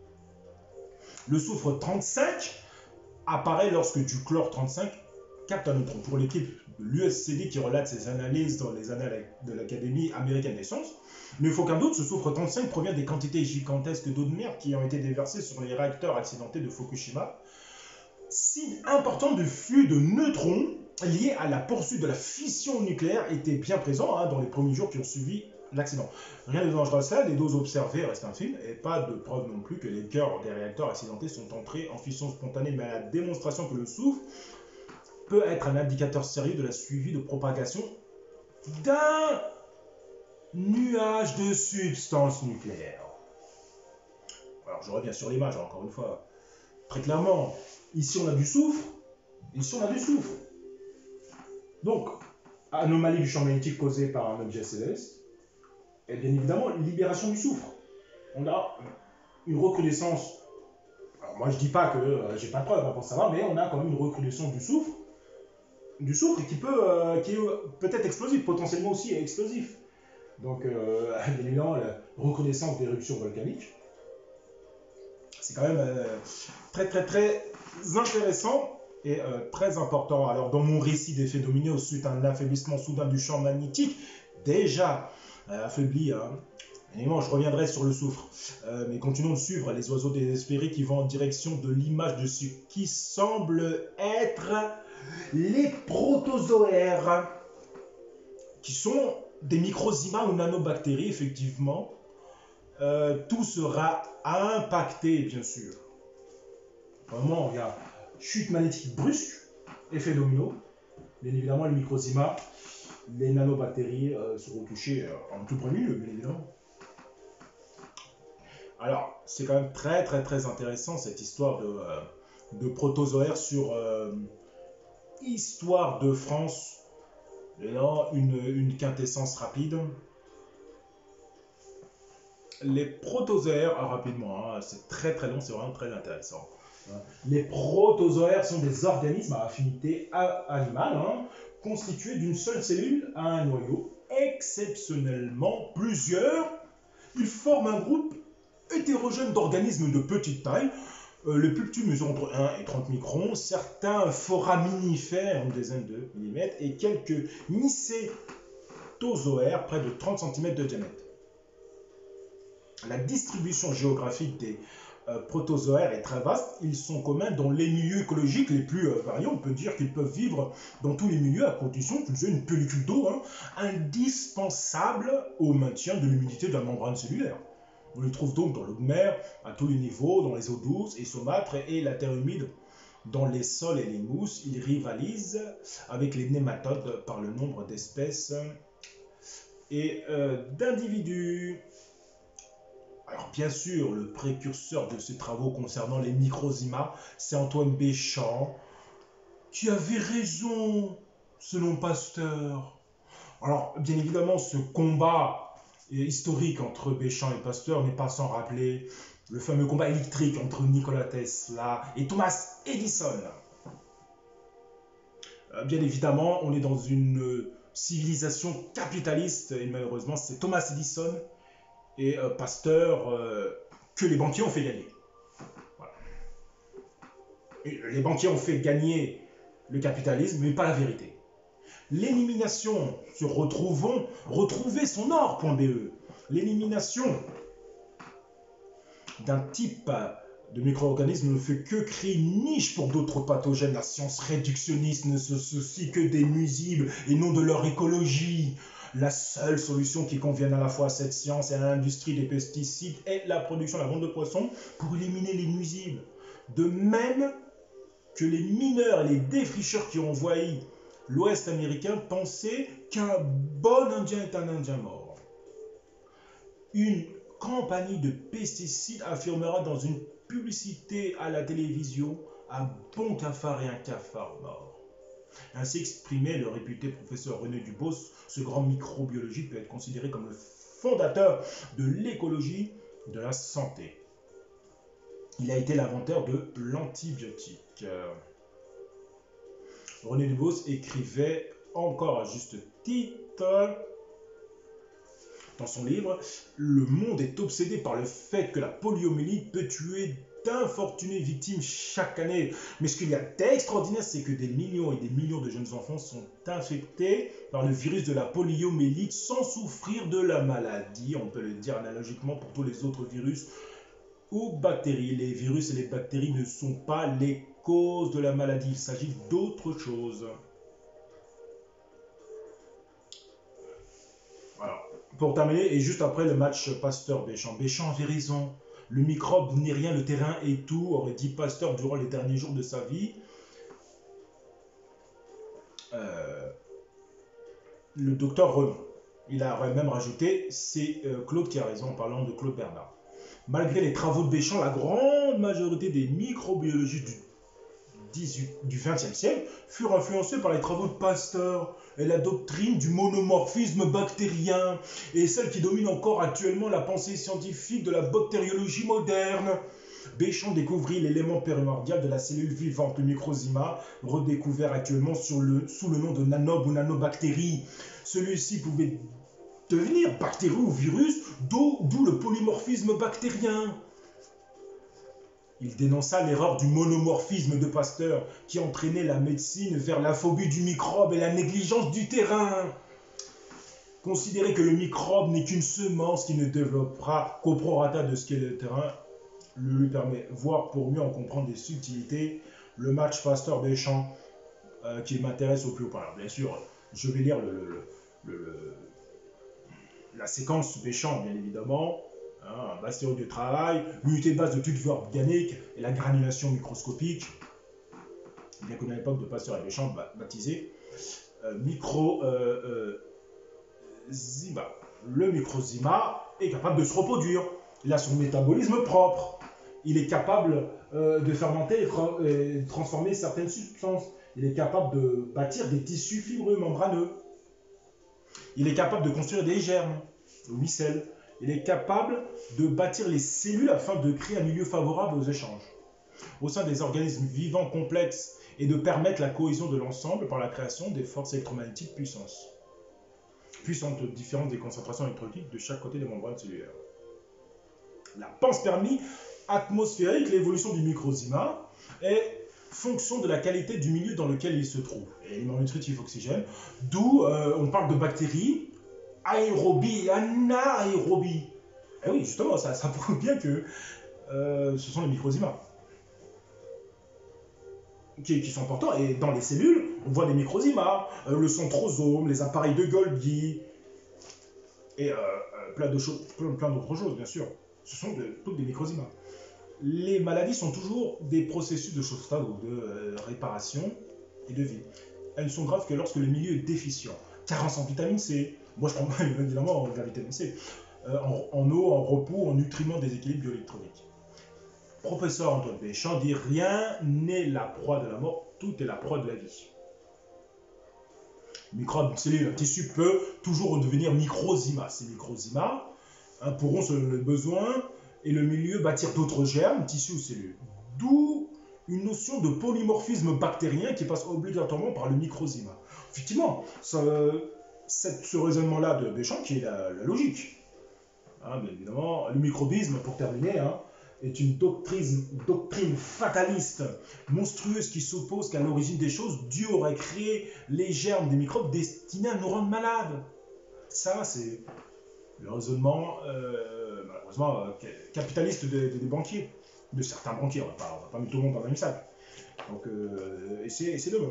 Le soufre 35 apparaît lorsque du chlore 35 capte un neutron. Pour l'équipe de l'USCD qui relate ses analyses dans les annales de l'Académie américaine des sciences, il ne faut qu'un doute, ce soufre 35 provient des quantités gigantesques d'eau de mer qui ont été déversées sur les réacteurs accidentés de Fukushima, signe important du flux de neutrons lié à la poursuite de la fission nucléaire était bien présent dans les premiers jours qui ont suivi l'accident. Rien de dangereux à cela, les doses observées restent infimes et pas de preuve non plus que les cœurs des réacteurs accidentés sont entrés en fission spontanée, mais à la démonstration que le soufre peut être un indicateur sérieux de la suivi de propagation d'un nuage de substances nucléaires. Alors je reviens sur l'image encore une fois. Très clairement, ici on a du soufre, ici on a du soufre. Donc, anomalie du champ magnétique causée par un objet céleste, et bien évidemment, libération du soufre. On a une recrudescence. Alors moi je dis pas que j'ai pas de preuve pour savoir, mais on a quand même une recrudescence du soufre qui est peut-être explosif, potentiellement aussi explosif. Donc, bien évidemment, la recrudescence d'éruptions volcaniques, c'est quand même très très très intéressant et très important. Alors, dans mon récit d'effets dominés suite à un affaiblissement soudain du champ magnétique, déjà affaibli, évidemment, je reviendrai sur le soufre, mais continuons de suivre les oiseaux désespérés qui vont en direction de l'image de ce qui semble être les protozoaires, qui sont des microzymas ou nanobactéries, effectivement. Tout sera impacté, bien sûr. Vraiment, il y a chute magnétique brusque, effet domino. Bien évidemment, les microzymas, les nanobactéries seront touchées en tout premier lieu, bien évidemment. Alors, c'est quand même très très très intéressant cette histoire de protozoaires sur Histoire de France. Et là, une quintessence rapide. Les protozoaires, rapidement, c'est très très long, c'est vraiment très intéressant. Les protozoaires sont des organismes à affinité animale, constitués d'une seule cellule à un noyau, exceptionnellement plusieurs. Ils forment un groupe hétérogène d'organismes de petite taille. Les plus petits mesurent entre 1 et 30 microns, certains foraminifères, une dizaine de millimètres, et quelques mycétozoaires, près de 30 cm de diamètre. La distribution géographique des protozoaires est très vaste. Ils sont communs dans les milieux écologiques les plus variés. On peut dire qu'ils peuvent vivre dans tous les milieux à condition qu'ils aient une pellicule d'eau indispensable au maintien de l'humidité de la membrane cellulaire. On les trouve donc dans l'eau de mer, à tous les niveaux, dans les eaux douces et saumâtres et la terre humide, dans les sols et les mousses. Ils rivalisent avec les nématodes par le nombre d'espèces et d'individus. Alors bien sûr, le précurseur de ces travaux concernant les microzymas, c'est Antoine Béchamp, qui avait raison, selon Pasteur. Alors bien évidemment, ce combat historique entre Béchamp et Pasteur n'est pas sans rappeler le fameux combat électrique entre Nikola Tesla et Thomas Edison. Bien évidemment, on est dans une civilisation capitaliste et malheureusement, c'est Thomas Edison et Pasteur que les banquiers ont fait gagner. Voilà. Et les banquiers ont fait gagner le capitalisme, mais pas la vérité. L'élimination sur retrouver son or.be. L'élimination d'un type de micro-organisme ne fait que créer une niche pour d'autres pathogènes. La science réductionniste ne se soucie que des nuisibles et non de leur écologie. La seule solution qui convienne à la fois à cette science et à l'industrie des pesticides est la production et la vente de poissons pour éliminer les nuisibles. De même que les mineurs et les défricheurs qui ont envahi l'Ouest américain pensaient qu'un bon Indien est un Indien mort. Une compagnie de pesticides affirmera dans une publicité à la télévision un bon cafard et un cafard mort. Ainsi exprimait le réputé professeur René Dubos, ce grand microbiologiste peut être considéré comme le fondateur de l'écologie de la santé. Il a été l'inventeur de l'antibiotique. René Dubos écrivait encore à juste titre dans son livre « Le monde est obsédé par le fait que la poliomyélite peut tuer d'infortunées victimes chaque année. Mais ce qu'il y a d'extraordinaire, c'est que des millions et des millions de jeunes enfants sont infectés par le virus de la poliomyélite sans souffrir de la maladie. On peut le dire analogiquement pour tous les autres virus ou bactéries. Les virus et les bactéries ne sont pas les causes de la maladie. Il s'agit d'autre chose. » Alors, pour terminer, et juste après le match Pasteur-Béchamp. Béchamp avait raison. Le microbe n'est rien, le terrain est tout, aurait dit Pasteur durant les derniers jours de sa vie. Le docteur Renon. Il a même rajouté, c'est Claude qui a raison en parlant de Claude Bernard. Malgré les travaux de Béchamp, la grande majorité des microbiologistes du XXe siècle furent influencés par les travaux de Pasteur et la doctrine du monomorphisme bactérien et celle qui domine encore actuellement la pensée scientifique de la bactériologie moderne. Béchamp découvrit l'élément primordial de la cellule vivante, le microzyma, redécouvert actuellement sous le nom de nanobe ou nanobactérie. Celui-ci pouvait devenir bactérie ou virus, d'où le polymorphisme bactérien. Il dénonça l'erreur du monomorphisme de Pasteur qui entraînait la médecine vers la phobie du microbe et la négligence du terrain. Considérer que le microbe n'est qu'une semence qui ne développera qu'au prorata de ce qu'est le terrain lui permet, voire pour mieux en comprendre les subtilités, le match Pasteur-Béchamp qui m'intéresse au plus haut point. Alors, bien sûr, je vais lire la séquence Béchamp, bien évidemment. Un vaste théorie de travail, l'unité de base de toute vie organique et la granulation microscopique, bien connu à l'époque de Pasteur et Béchamp, baptisé microzyma. Le microzyma est capable de se reproduire, il a son métabolisme propre, il est capable de fermenter et de transformer certaines substances, il est capable de bâtir des tissus fibreux membraneux, il est capable de construire des germes, ou micelles. Il est capable de bâtir les cellules afin de créer un milieu favorable aux échanges au sein des organismes vivants complexes et de permettre la cohésion de l'ensemble par la création des forces électromagnétiques puissantes. puissante différence des concentrations électrolytiques de chaque côté des membranes cellulaires. La panspermie atmosphérique, l'évolution du microzyma, est fonction de la qualité du milieu dans lequel il se trouve. Éléments nutritifs, oxygène, d'où on parle de bactéries, aérobie et anaérobie. Et oui, justement, ça prouve bien que ce sont les microzymas qui sont importants. Et dans les cellules, on voit des microzymas, le centrosome, les appareils de Golgi, et plein d'autres choses, bien sûr. Ce sont toutes des microzymas. Les maladies sont toujours des processus de sauvetage ou de réparation et de vie. Elles ne sont graves que lorsque le milieu est déficient. Carence en vitamine C, moi je prends évidemment de la vitamine C, en eau, en repos, en nutriments, déséquilibre bioélectronique. Professeur Antoine Béchamp dit rien n'est la proie de la mort, tout est la proie de la vie. Microbe, cellule, un tissu peut toujours redevenir microzyma. Ces microzymas pourront, selon le besoin et le milieu, bâtir d'autres germes, tissus ou cellules. D'où une notion de polymorphisme bactérien qui passe obligatoirement par le microzyma. Effectivement, ce raisonnement-là de Béchamp qui est la logique. Bien évidemment, le microbisme, pour terminer, est une doctrine fataliste, monstrueuse qui s'oppose qu'à l'origine des choses, Dieu aurait créé les germes des microbes destinés à nous rendre malades. Ça, c'est le raisonnement, malheureusement, capitaliste des banquiers, de certains banquiers. On va pas mettre tout le monde dans le même sac. Donc, et c'est dommage.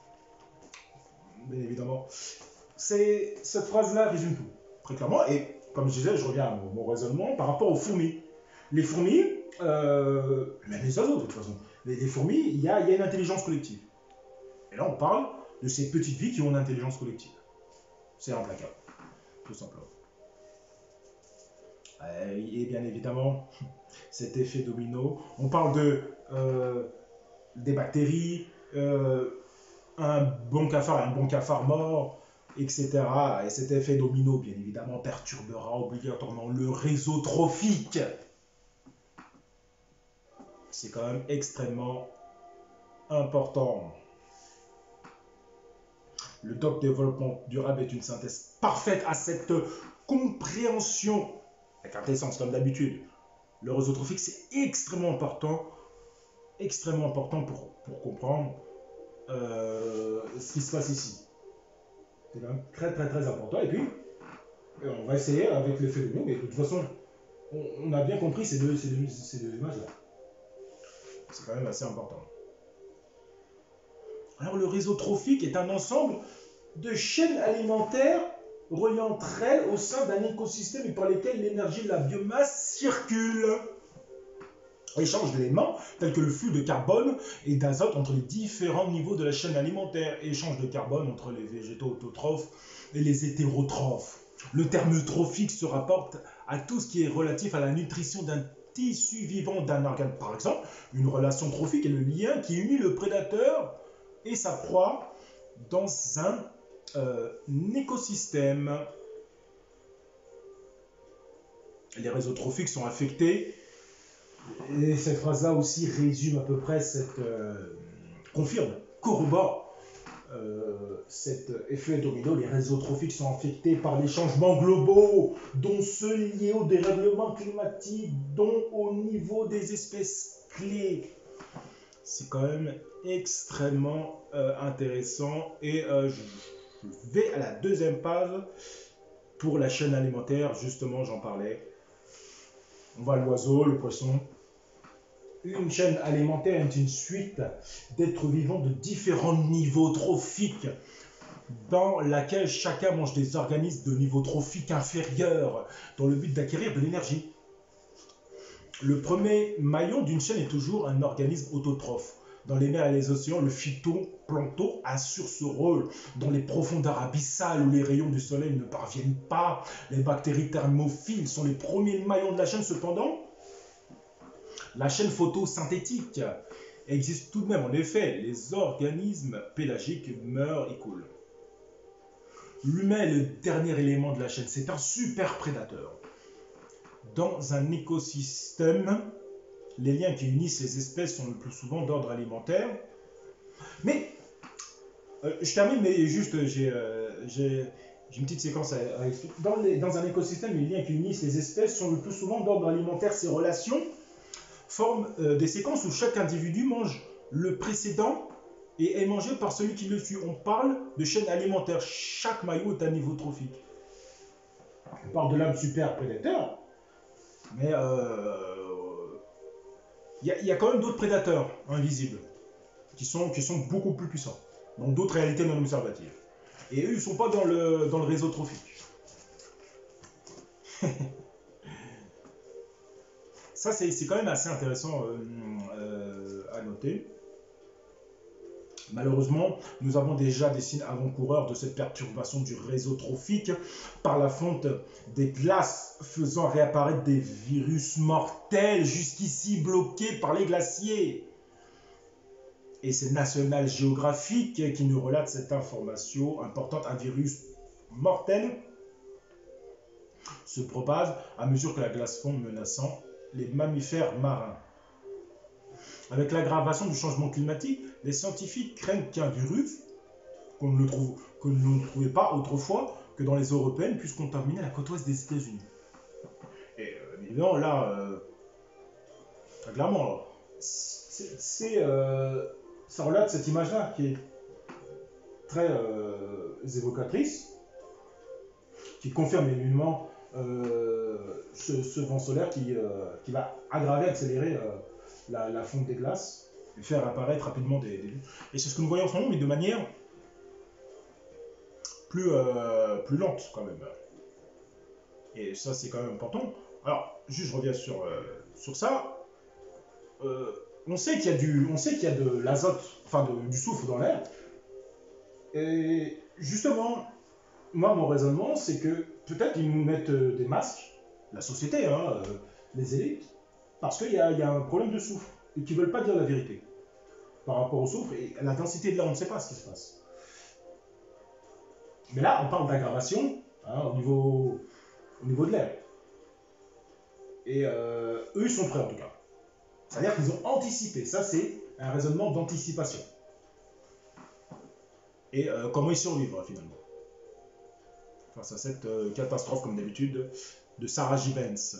Bien évidemment. Cette phrase-là résume tout, très clairement. Et comme je disais, je reviens à mon raisonnement par rapport aux fourmis. Les fourmis, même les oiseaux de toute façon, les fourmis, il y a une intelligence collective. Et là, on parle de ces petites vies qui ont une intelligence collective. C'est implacable, tout simplement. Et bien évidemment, cet effet domino, on parle des bactéries, un bon cafard mort, etc. Et cet effet domino, bien évidemment, perturbera obligatoirement le réseau trophique. C'est quand même extrêmement important. Le doc développement durable est une synthèse parfaite à cette compréhension. Avec intéressance, comme d'habitude. Le réseau trophique, c'est extrêmement important pour comprendre ce qui se passe ici. C'est quand même très important. Et puis, on va essayer avec l'effet domino, mais de toute façon, on a bien compris ces deux images-là. C'est quand même assez important. Alors, le réseau trophique est un ensemble de chaînes alimentaires reliant entre elles au sein d'un écosystème et par lesquelles l'énergie de la biomasse circule. Échange d'éléments tels que le flux de carbone et d'azote entre les différents niveaux de la chaîne alimentaire. Échange de carbone entre les végétaux autotrophes et les hétérotrophes. Le terme trophique se rapporte à tout ce qui est relatif à la nutrition d'un tissu vivant d'un organe. Par exemple, une relation trophique est le lien qui unit le prédateur et sa proie dans un écosystème. Les réseaux trophiques sont affectés, et cette phrase-là aussi résume à peu près corrobore cet effet domino. Les réseaux trophiques sont affectés par les changements globaux, dont ceux liés au dérèglement climatique, dont au niveau des espèces clés. C'est quand même extrêmement intéressant. Et je vais à la deuxième page pour la chaîne alimentaire. Justement, j'en parlais. On voit l'oiseau, le poisson. Une chaîne alimentaire est une suite d'êtres vivants de différents niveaux trophiques dans laquelle chacun mange des organismes de niveau trophique inférieur dans le but d'acquérir de l'énergie. Le premier maillon d'une chaîne est toujours un organisme autotrophe. Dans les mers et les océans, le phytoplancton assure ce rôle. Dans les profondeurs abyssales où les rayons du soleil ne parviennent pas, les bactéries thermophiles sont les premiers maillons de la chaîne. Cependant, la chaîne photosynthétique existe tout de même. En effet, les organismes pélagiques meurent et coulent. L'humain est le dernier élément de la chaîne. C'est un super prédateur. Dans un écosystème, les liens qui unissent les espèces sont le plus souvent d'ordre alimentaire. Mais, je termine, mais juste, j'ai J'ai une petite séquence à expliquer. Dans un écosystème, les liens qui unissent les espèces sont le plus souvent d'ordre alimentaire. Ces relations forment des séquences où chaque individu mange le précédent et est mangé par celui qui le suit. On parle de chaîne alimentaire. Chaque maillot est à niveau trophique. On parle de l'âme super prédateur, mais il y a quand même d'autres prédateurs invisibles qui sont beaucoup plus puissants dans d'autres réalités non observatives. Et eux, ils ne sont pas dans le réseau trophique. Ça, c'est quand même assez intéressant à noter. Malheureusement, nous avons déjà des signes avant-coureurs de cette perturbation du réseau trophique par la fonte des glaces faisant réapparaître des virus mortels jusqu'ici bloqués par les glaciers. Et c'est National Geographic qui nous relate cette information importante. Un virus mortel se propage à mesure que la glace fond, menaçant les mammifères marins. Avec l'aggravation du changement climatique, les scientifiques craignent qu'un virus, que nous ne trouvait pas autrefois, que dans les européennes, puisse contaminer la côte ouest des États-Unis. Et évidemment, là, très clairement, ça relate cette image-là qui est très évocatrice, qui confirme évidemment ce vent solaire qui va aggraver, accélérer la fonte des glaces et faire apparaître rapidement des luttes. Et c'est ce que nous voyons en ce moment, mais de manière plus lente quand même. Et ça, c'est quand même important. Alors, juste je reviens sur ça. On sait qu'il y a de l'azote, enfin du soufre dans l'air. Et justement, moi, mon raisonnement, c'est que peut-être ils nous mettent des masques, la société, les élites, parce qu'il y a un problème de soufre et qu'ils ne veulent pas dire la vérité par rapport au soufre et à la densité de l'air, on ne sait pas ce qui se passe. Mais là, on parle d'aggravation au niveau de l'air. Et eux, ils sont prêts en tout cas. C'est-à-dire qu'ils ont anticipé. Ça, c'est un raisonnement d'anticipation. Et comment y survivre finalement face à cette catastrophe, comme d'habitude, de Sarah J. Benz.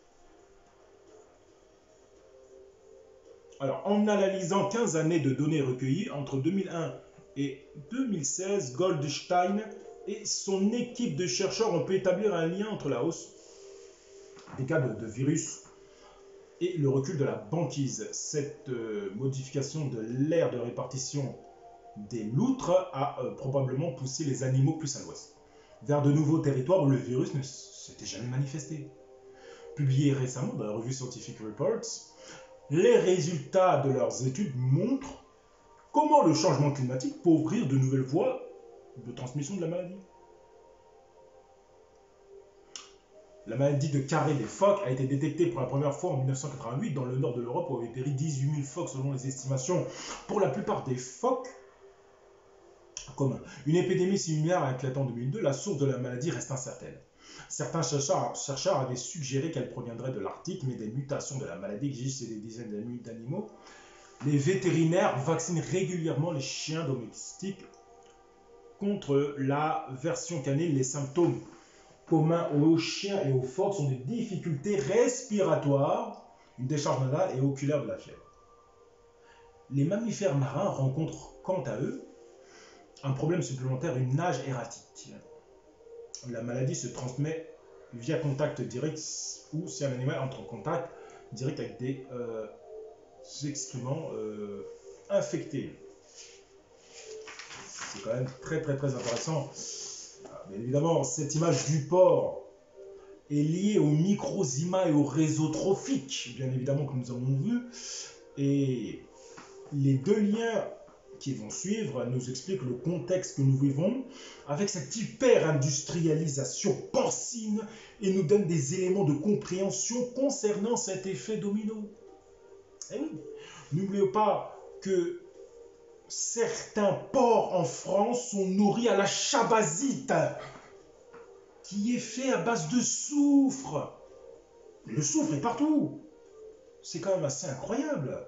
Alors, en analysant 15 années de données recueillies entre 2001 et 2016, Goldstein et son équipe de chercheurs ont pu établir un lien entre la hausse des cas de virus et le recul de la banquise. Cette modification de l'aire de répartition des loutres a probablement poussé les animaux plus à l'ouest, vers de nouveaux territoires où le virus ne s'était jamais manifesté. Publié récemment dans la revue Scientific Reports, les résultats de leurs études montrent comment le changement climatique peut ouvrir de nouvelles voies de transmission de la maladie. La maladie de Carré des phoques a été détectée pour la première fois en 1988 dans le nord de l'Europe où avaient péri 18 000 phoques selon les estimations. Pour la plupart des phoques communs, une épidémie similaire a éclaté en 2002, la source de la maladie reste incertaine. Certains chercheurs avaient suggéré qu'elle proviendrait de l'Arctique, mais des mutations de la maladie existent chez des dizaines d'animaux. Les vétérinaires vaccinent régulièrement les chiens domestiques contre la version canine. Les symptômes communs aux chiens et aux phoques sont des difficultés respiratoires, une décharge nasale et oculaire de la fièvre. Les mammifères marins rencontrent, quant à eux, un problème supplémentaire, une nage erratique. La maladie se transmet via contact direct ou si un animal entre en contact direct avec des excréments infectés. C'est quand même très intéressant. Mais évidemment, cette image du porc est liée aux microzymas et au réseau trophique, bien évidemment, que nous avons vu. Et les deux liens qui vont suivre nous expliquent le contexte que nous vivons avec cette hyper-industrialisation porcine et nous donnent des éléments de compréhension concernant cet effet domino. Et oui, n'oubliez pas que certains porcs en France sont nourris à la chabazite, qui est fait à base de soufre. Le soufre est partout. C'est quand même assez incroyable.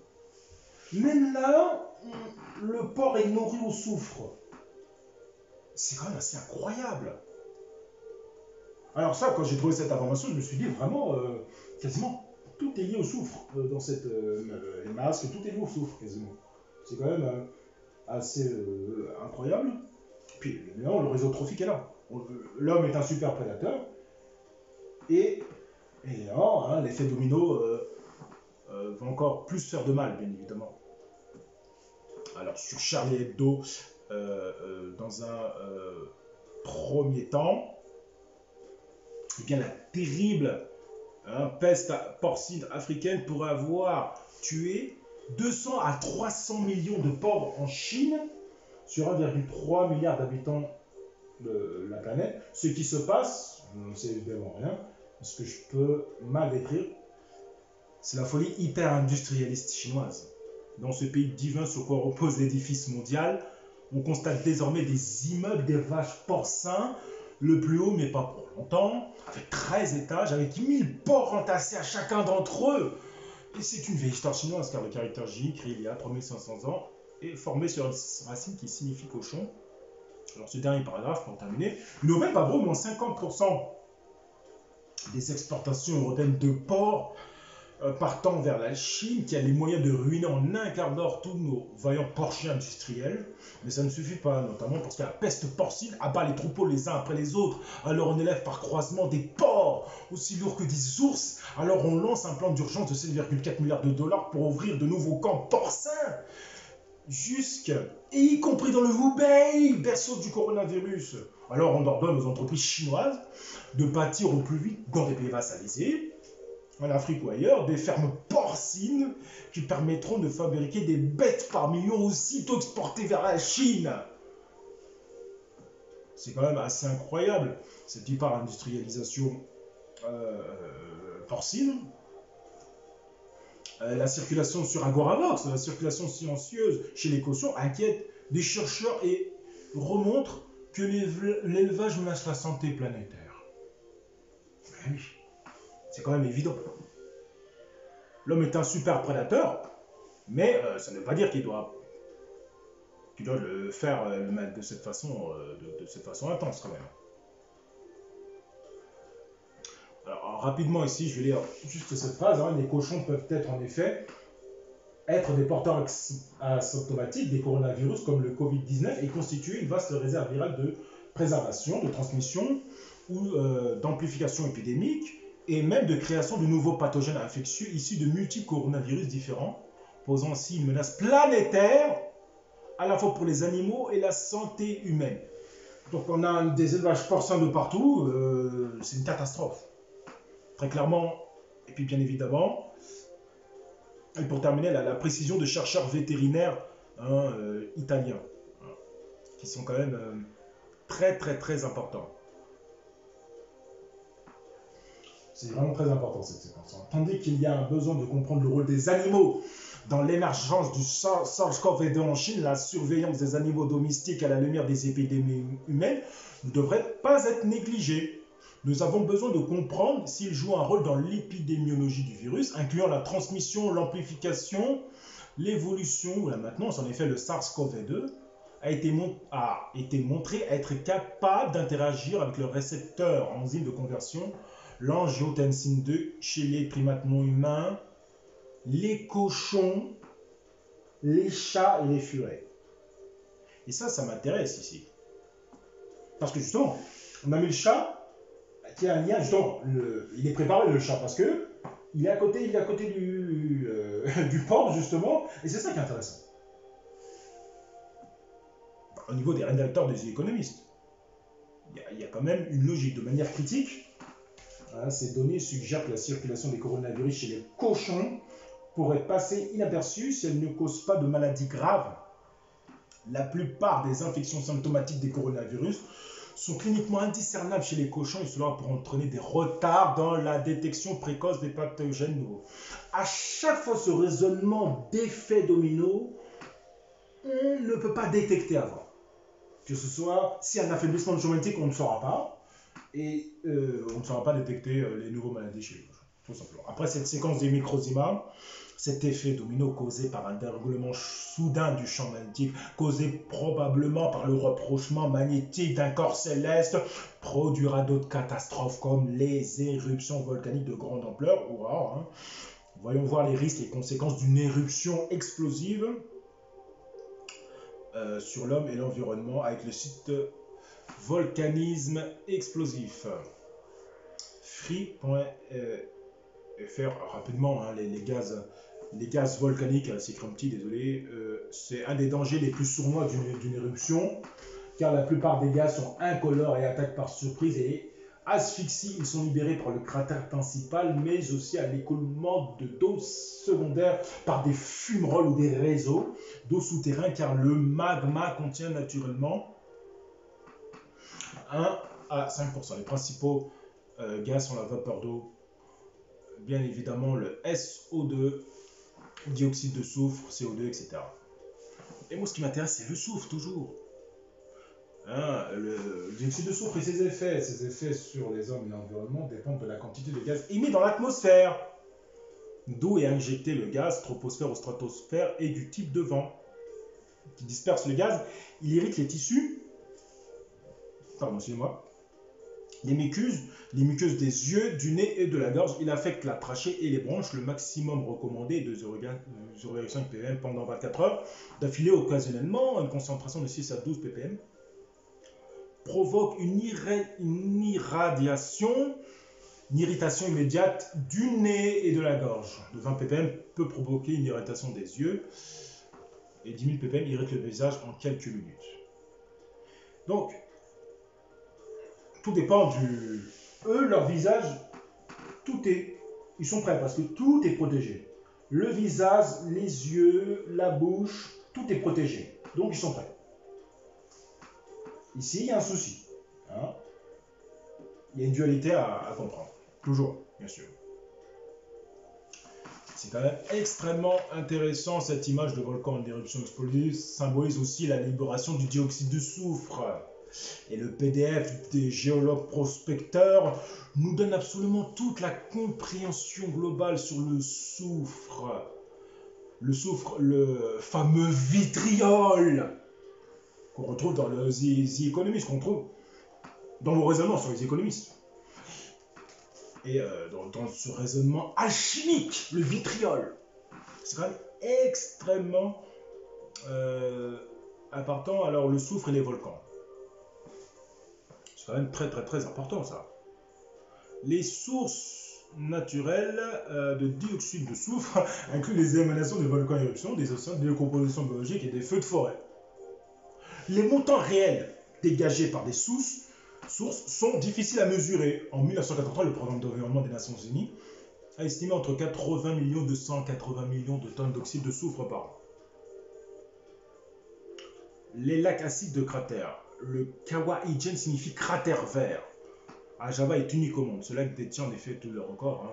Même là, le porc est nourri au soufre. C'est quand même assez incroyable. Alors ça, quand j'ai trouvé cette information, je me suis dit vraiment, quasiment, tout est lié au soufre dans cette... les masques, tout est lié au soufre, quasiment. C'est quand même assez incroyable. Puis, évidemment, le réseau trophique est là. L'homme est un super prédateur. Et évidemment, hein, l'effet domino va encore plus faire de mal, bien évidemment. Alors, sur Charlie Hebdo, dans un premier temps, eh bien, la terrible peste porcine africaine pourrait avoir tué 200 à 300 millions de porcs en Chine sur 1,3 milliard d'habitants de la planète. Ce qui se passe, je ne sais évidemment rien, ce que je peux mal décrire, c'est la folie hyper-industrialiste chinoise. Dans ce pays divin sur quoi repose l'édifice mondial, on constate désormais des immeubles d'élevage porcin, le plus haut, mais pas pour longtemps, avec 13 étages, avec 1000 porcs entassés à chacun d'entre eux. Et c'est une vieille histoire chinoise, car le caractère J, créé il y a 3500 ans, est formé sur une racine qui signifie cochon. Alors ce dernier paragraphe, pour terminer, une nouvelle pas moins 50% des exportations européennes de porc partant vers la Chine, qui a les moyens de ruiner en un quart d'heure tous nos vaillants porciers industriels. Mais ça ne suffit pas, notamment parce que la peste porcine abat les troupeaux les uns après les autres. Alors on élève par croisement des porcs aussi lourds que des ours. Alors on lance un plan d'urgence de 7,4 milliards de dollars pour ouvrir de nouveaux camps porcins. Et y compris dans le Hubei, berceau du coronavirus. Alors on ordonne aux entreprises chinoises de bâtir au plus vite dans des pays vassalisés, en Afrique ou ailleurs, des fermes porcines qui permettront de fabriquer des bêtes par millions aussitôt exportées vers la Chine. C'est quand même assez incroyable, cette hyper-industrialisation porcine. La circulation sur Agoravox, la circulation silencieuse chez les cochons inquiète des chercheurs et remontre que l'élevage menace la santé planétaire. Mais oui, c'est quand même évident. L'homme est un super prédateur, mais ça ne veut pas dire qu'il doit le faire de cette façon intense quand même. Alors rapidement ici, je vais lire juste cette phrase. Les cochons peuvent être en effet des porteurs asymptomatiques des coronavirus comme le Covid-19 et constituer une vaste réserve virale de préservation, de transmission ou d'amplification épidémique et même de création de nouveaux pathogènes infectieux issus de multiples coronavirus différents, posant ainsi une menace planétaire à la fois pour les animaux et la santé humaine. Donc on a des élevages porcins de partout, c'est une catastrophe. Très clairement, et puis bien évidemment, et pour terminer, la précision de chercheurs vétérinaires italiens, qui sont quand même très très très importants. C'est vraiment très important cette séquence. Tandis qu'il y a un besoin de comprendre le rôle des animaux dans l'émergence du SARS-CoV-2 en Chine, la surveillance des animaux domestiques à la lumière des épidémies humaines ne devrait pas être négligée. Nous avons besoin de comprendre s'ils jouent un rôle dans l'épidémiologie du virus, incluant la transmission, l'amplification, l'évolution ou la maintenance. En effet, le SARS-CoV-2 a été montré être capable d'interagir avec le récepteur enzyme de conversion, l'angiotensine 2, chez les primates non humains, les cochons, les chats et les furets. Et ça m'intéresse ici. Parce que justement, on a mis le chat qui a un lien, justement, il est préparé le chat parce que il est à côté du porc, justement, et c'est ça qui est intéressant. Au niveau des rédacteurs des économistes, il y a quand même une logique de manière critique. Ces données suggèrent que la circulation des coronavirus chez les cochons pourrait passer inaperçue si elle ne cause pas de maladies graves. La plupart des infections symptomatiques des coronavirus sont cliniquement indiscernables chez les cochons et cela pourrait entraîner des retards dans la détection précoce des pathogènes nouveaux. À chaque fois, ce raisonnement d'effet domino, on ne peut pas détecter avant. Que ce soit, si un affaiblissement génétique, on ne saura pas, et on ne saura pas détecter les nouveaux maladies chez les cochons, tout simplement. Après cette séquence des microzymas, Cet effet domino causé par un dérèglement soudain du champ magnétique, causé probablement par le rapprochement magnétique d'un corps céleste, produira d'autres catastrophes comme les éruptions volcaniques de grande ampleur. Wow, hein. Voyons voir les risques et conséquences d'une éruption explosive sur l'homme et l'environnement avec le site volcanisme explosif. Free.fr, rapidement, hein, les gaz volcaniques, c'est écrit en petit, désolé, c'est un des dangers les plus sournois d'une éruption, car la plupart des gaz sont incolores et attaquent par surprise et asphyxie. Ils sont libérés par le cratère principal, mais aussi à l'écoulement d'eau secondaire par des fumerolles ou des réseaux d'eau souterrains, car le magma contient naturellement 1 à 5%. Les principaux gaz sont la vapeur d'eau, bien évidemment le SO2, dioxyde de soufre, CO2, etc. Et moi, ce qui m'intéresse, c'est le soufre, toujours. Hein, le dioxyde de soufre et ses effets sur les hommes et l'environnement dépendent de la quantité de gaz émis dans l'atmosphère. D'où est injecté le gaz, troposphère ou stratosphère, et du type de vent qui disperse le gaz. Il irrite les tissus, pardon, excusez-moi, les muqueuses des yeux, du nez et de la gorge. Il affecte la trachée et les bronches. Le maximum recommandé est de 0,5 ppm pendant 24 heures d'affilée, occasionnellement une concentration de 6 à 12 ppm. Provoque une irradiation, une irritation immédiate du nez et de la gorge. De 20 ppm peut provoquer une irritation des yeux et 10 000 ppm irrite le visage en quelques minutes. Donc, tout dépend du... Eux, leur visage, ils sont prêts parce que tout est protégé. Le visage, les yeux, la bouche, tout est protégé. Donc, ils sont prêts. Ici, il y a un souci. Hein, il y a une dualité à comprendre. Toujours, bien sûr. C'est quand même extrêmement intéressant, cette image de volcan en éruption explosive symbolise aussi la libération du dioxyde de soufre. Et le PDF des géologues prospecteurs nous donne absolument toute la compréhension globale sur le soufre. Le soufre, le fameux vitriol qu'on retrouve dans le The Economist, qu'on trouve dans vos raisonnements sur les économistes. Et dans ce raisonnement alchimique, le vitriol, c'est quand même extrêmement important. Alors, le soufre et les volcans, c'est quand même très important, ça. Les sources naturelles de dioxyde de soufre incluent les émanations des volcans en éruption, des océans, des décompositions biologiques et des feux de forêt. Les montants réels dégagés par des sources sont difficiles à mesurer. En 1983, le Programme d'environnement des Nations Unies a estimé entre 80 millions et 180 millions de tonnes d'oxyde de soufre par an. Les lacs acides de cratères. Le Kawa-Ijen signifie cratère vert. À Java est unique au monde. Ce lac détient en effet tous les records,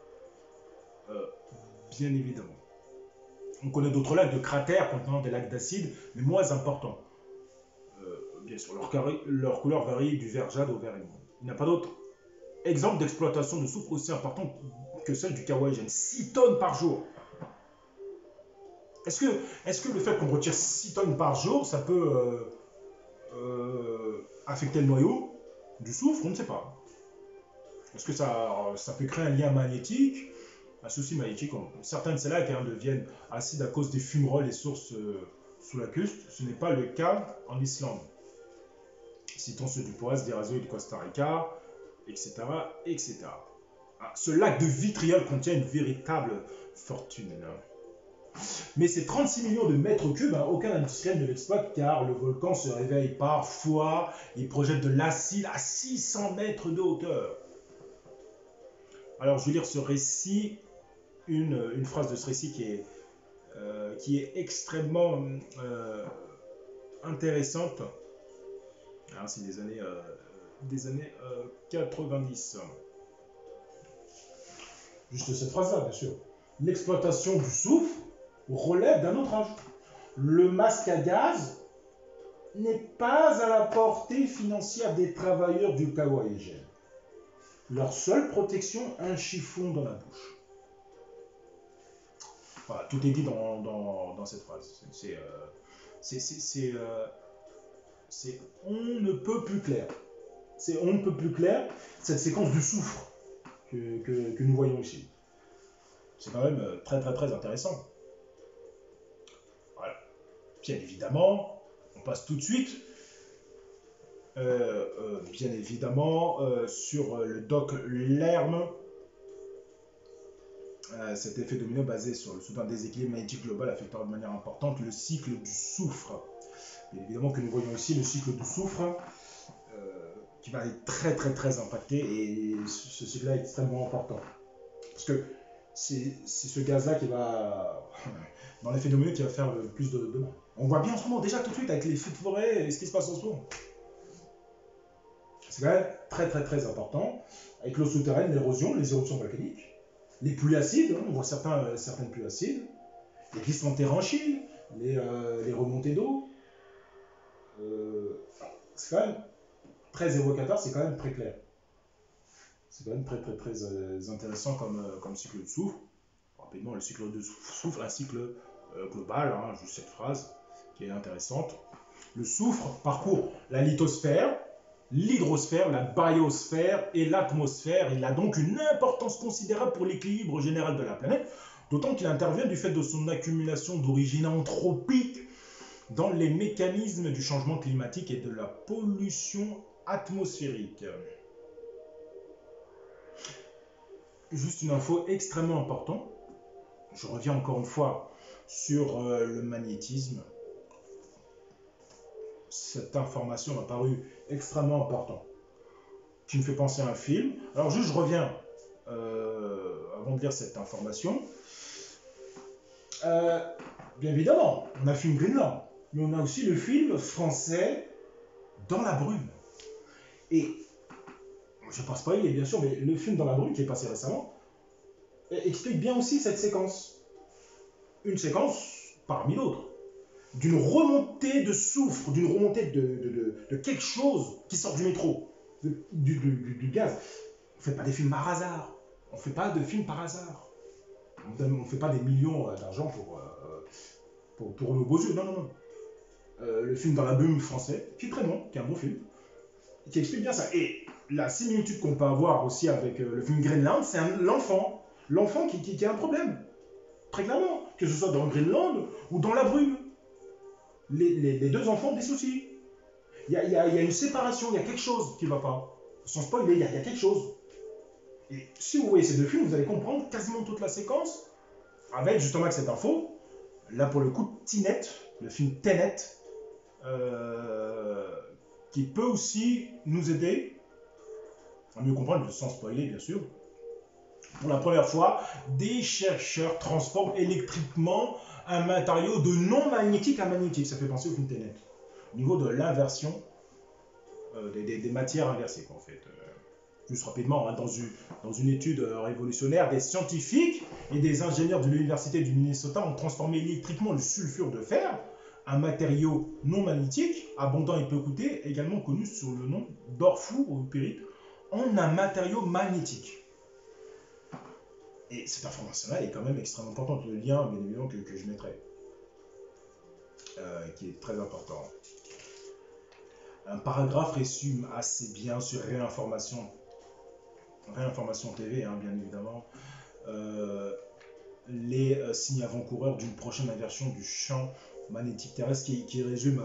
bien évidemment. On connaît d'autres lacs de cratères contenant des lacs d'acide, mais moins importants. Bien sûr, leur couleur varie du vert jade au vert émeraude. Il n'y a pas d'autre exemple d'exploitation de soufre aussi importante que celle du Kawa-Ijen. 6 tonnes par jour. Est-ce que le fait qu'on retire 6 tonnes par jour, ça peut affecter le noyau du soufre? On ne sait pas. Est-ce que ça peut créer un lien magnétique, un souci magnétique? Certains de ces lacs deviennent acides à cause des fumerolles et sources sous la côte. Ce n'est pas le cas en Islande. Citons ceux du Poas, d'Erasio et du Costa Rica, etc. etc. Ce lac de vitriol contient une véritable fortune. Mais ces 36 millions de mètres cubes, aucun industriel ne l'exploite car le volcan se réveille parfois et projette de l'acide à 600 mètres de hauteur. Alors je vais lire ce récit, une phrase de ce récit qui est extrêmement intéressante. Alors, c'est des années 90. Juste cette phrase-là, bien sûr. L'exploitation du soufre relève d'un autre âge. Le masque à gaz n'est pas à la portée financière des travailleurs du Kawa-Ijen. Leur seule protection, un chiffon dans la bouche. Voilà, tout est dit dans cette phrase. C'est on ne peut plus clair. C'est on ne peut plus clair cette séquence du soufre que nous voyons ici. C'est quand même très très très intéressant. Voilà. Bien évidemment, on passe tout de suite, bien évidemment, sur le doc Lerme. Cet effet domino basé sur le soudain déséquilibre magnétique global affectera de manière importante le cycle du soufre. Bien évidemment que nous voyons ici le cycle du soufre qui va être très très très impacté, et ce cycle-là est extrêmement important. Parce que c'est ce gaz-là qui va, dans l'effet domino, qui va faire le plus de mal. On voit bien en ce moment, déjà tout de suite, avec les feux de forêt et ce qui se passe en ce moment. C'est quand même très très très important. Avec l'eau souterraine, l'érosion, les éruptions volcaniques, les pluies acides, on voit certaines pluies acides, les glissements de terrain en Chine, les remontées d'eau. C'est quand même très évocateur, c'est quand même très clair. C'est quand même très très très intéressant comme cycle de soufre. Rapidement, le cycle de soufre est un cycle global, hein, juste cette phrase qui est intéressante. Le soufre parcourt la lithosphère, l'hydrosphère, la biosphère et l'atmosphère. Il a donc une importance considérable pour l'équilibre général de la planète, d'autant qu'il intervient du fait de son accumulation d'origine anthropique dans les mécanismes du changement climatique et de la pollution atmosphérique. Juste une info extrêmement importante. Je reviens encore une fois sur le magnétisme. Cette information m'a paru extrêmement importante, qui me fait penser à un film. Alors juste, je reviens, avant de lire cette information. Bien évidemment, on a le film Greenland, mais on a aussi le film français Dans la brume. Et, je ne passe pas il est bien sûr, mais le film Dans la brume, qui est passé récemment, explique bien aussi cette séquence. Une séquence parmi d'autres. D'une remontée de soufre, d'une remontée de quelque chose qui sort du métro, du gaz. On ne fait pas des films par hasard. On ne fait pas de films par hasard. On ne fait pas des millions d'argent pour nos beaux yeux. Non, non, non. Le film Dans la brume français, qui est très bon, qui est un bon film, qui explique bien ça. Et la similitude qu'on peut avoir aussi avec le film Greenland, c'est l'enfant. L'enfant qui a un problème. Très clairement. Que ce soit dans Greenland ou dans la brume. Les deux enfants ont des soucis. Il y a une séparation, il y a quelque chose qui ne va pas. Sans spoiler, il y a quelque chose. Et si vous voyez ces deux films, vous allez comprendre quasiment toute la séquence avec justement cette info. Là, pour le coup, Tenet, le film Tenet, qui peut aussi nous aider à mieux comprendre, sans spoiler bien sûr. Pour la première fois, des chercheurs transforment électriquement un matériau de non magnétique à magnétique. Ça fait penser au film Tenet. Au niveau de l'inversion des matières inversées, en fait. Juste rapidement, hein, dans une étude révolutionnaire, des scientifiques et des ingénieurs de l'université du Minnesota ont transformé électriquement le sulfure de fer, un matériau non magnétique, abondant et peu coûté, également connu sous le nom d'or-fou ou pyrite, en un matériau magnétique. Et cette information-là est quand même extrêmement importante. Le lien, bien évidemment, que je mettrai, qui est très important. Un paragraphe résume assez bien sur Réinformation TV, hein, bien évidemment, les signes avant-coureurs d'une prochaine inversion du champ magnétique terrestre qui résume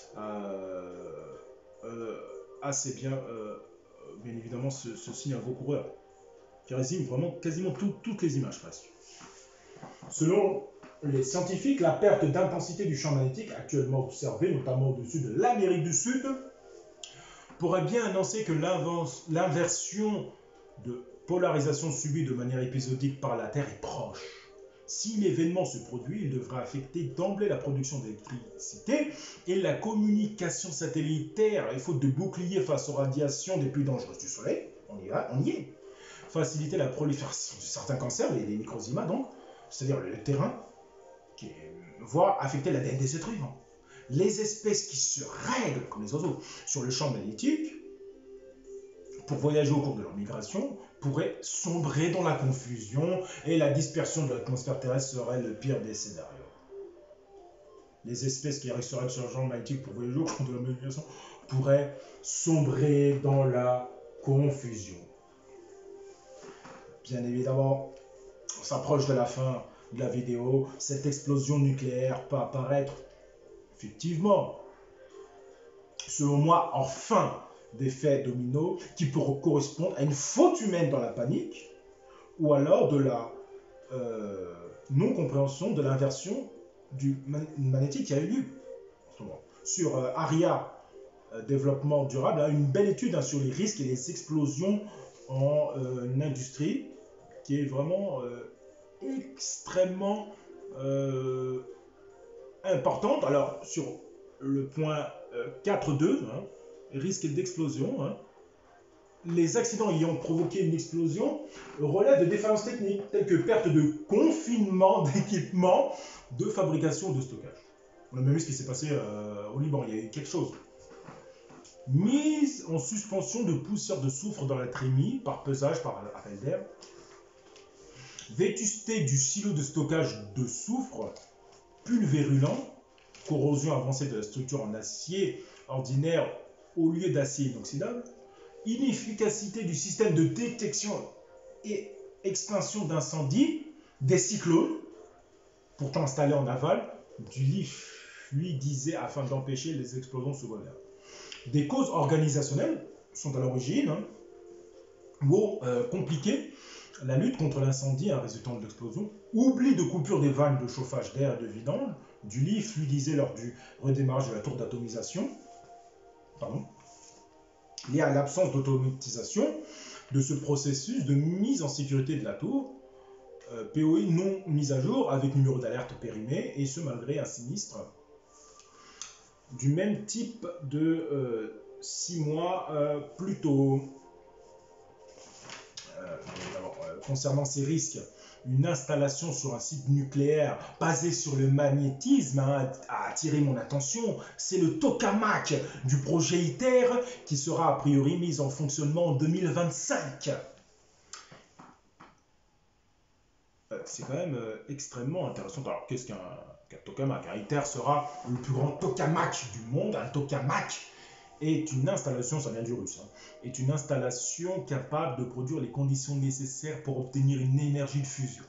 assez bien, bien évidemment, ce signe avant-coureur, qui résume vraiment quasiment toutes les images presque. Selon les scientifiques, la perte d'intensité du champ magnétique actuellement observée, notamment au-dessus de l'Amérique du Sud, pourrait bien annoncer que l'inversion de polarisation subie de manière épisodique par la Terre est proche. Si l'événement se produit, il devrait affecter d'emblée la production d'électricité et la communication satellitaire, et faute de bouclier face aux radiations des plus dangereuses du Soleil, on y est. Faciliter la prolifération de certains cancers, les microzymas donc, c'est-à-dire le terrain, voire affecter l'ADN des êtres vivants. Les espèces qui se règlent, comme les oiseaux, sur le champ magnétique pour voyager au cours de leur migration, pourraient sombrer dans la confusion et la dispersion de l'atmosphère terrestre serait le pire des scénarios. Les espèces qui resteraient sur le champ magnétique pour voyager au cours de leur migration pourraient sombrer dans la confusion. Bien évidemment, on s'approche de la fin de la vidéo. Cette explosion nucléaire peut apparaître, effectivement, selon moi, en fin d'effet domino qui peut correspondre à une faute humaine dans la panique ou alors de la non-compréhension de l'inversion du magnétique qui a eu lieu. Sur ARIA, développement durable, une belle étude sur les risques et les explosions en industrie qui est vraiment extrêmement importante. Alors, sur le point 4.2, risque d'explosion, les accidents ayant provoqué une explosion relèvent de défaillances techniques telles que perte de confinement d'équipements de fabrication ou de stockage. On a même vu ce qui s'est passé au Liban, il y a eu quelque chose. Mise en suspension de poussière de soufre dans la trémie par pesage, par appel d'air. Vétusté du silo de stockage de soufre pulvérulent, corrosion avancée de la structure en acier ordinaire au lieu d'acier inoxydable, inefficacité du système de détection et extinction d'incendie, des cyclones, pourtant installés en aval, du lit fluidisé afin d'empêcher les explosions secondaires. Des causes organisationnelles sont à l'origine, compliquées, la lutte contre l'incendie résultant de l'explosion, oubli de coupure des vannes de chauffage d'air et de vidange, du lit fluidisé lors du redémarrage de la tour d'atomisation, lié à l'absence d'automatisation de ce processus de mise en sécurité de la tour, POI non mise à jour avec numéro d'alerte périmé, et ce malgré un sinistre du même type de 6 mois plus tôt. Concernant ces risques, une installation sur un site nucléaire basé sur le magnétisme a attiré mon attention. C'est le tokamak du projet ITER qui sera a priori mis en fonctionnement en 2025. C'est quand même extrêmement intéressant. Alors, qu'est-ce qu'un tokamak? Un ITER sera le plus grand tokamak du monde. Un tokamak est une installation, ça vient du russe, est une installation capable de produire les conditions nécessaires pour obtenir une énergie de fusion.